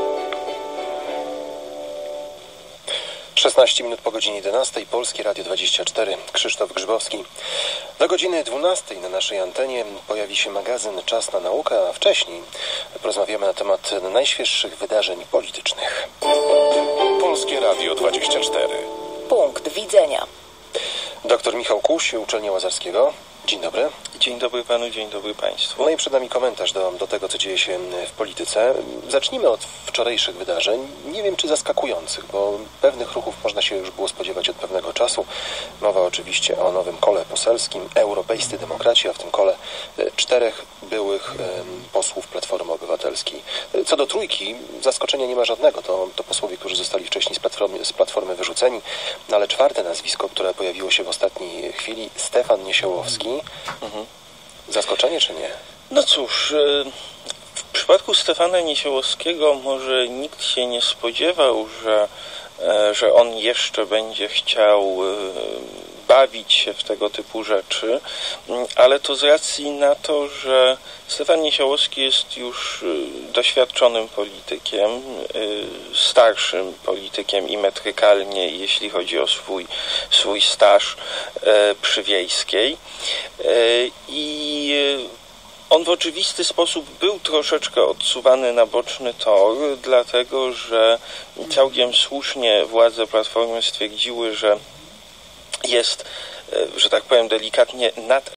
szesnaście minut po godzinie jedenastej, Polskie Radio dwadzieścia cztery, Krzysztof Grzybowski. Do godziny dwunastej na naszej antenie pojawi się magazyn Czas na naukę, a wcześniej porozmawiamy na temat najświeższych wydarzeń politycznych. Polskie Radio dwadzieścia cztery. Punkt widzenia. Doktor Michał Kuś, Uczelnia Łazarskiego. Dzień dobry. Dzień dobry panu, dzień dobry państwu. No i przed nami komentarz do, do tego, co dzieje się w polityce. Zacznijmy od wczorajszych wydarzeń. Nie wiem, czy zaskakujących, bo pewnych ruchów można się już było spodziewać od pewnego czasu. Mowa oczywiście o nowym kole poselskim, Europejscy Demokraci, a w tym kole czterech byłych posłów Platformy Obywatelskiej. Co do trójki, zaskoczenia nie ma żadnego. To, to posłowie, którzy zostali wcześniej z Platformy, z platformy wyrzuceni. No ale czwarte nazwisko, które pojawiło się w ostatniej chwili, Stefan Niesiołowski. Mhm. Zaskoczenie czy nie? No cóż, w przypadku Stefana Niesiołowskiego może nikt się nie spodziewał, że, że on jeszcze będzie chciał bawić się w tego typu rzeczy, ale to z racji na to, że Stefan Niesiołowski jest już doświadczonym politykiem, starszym politykiem i metrykalnie, jeśli chodzi o swój, swój staż przy Wiejskiej. I on w oczywisty sposób był troszeczkę odsuwany na boczny tor, dlatego że całkiem słusznie władze Platformy stwierdziły, że jest, że tak powiem delikatnie, nad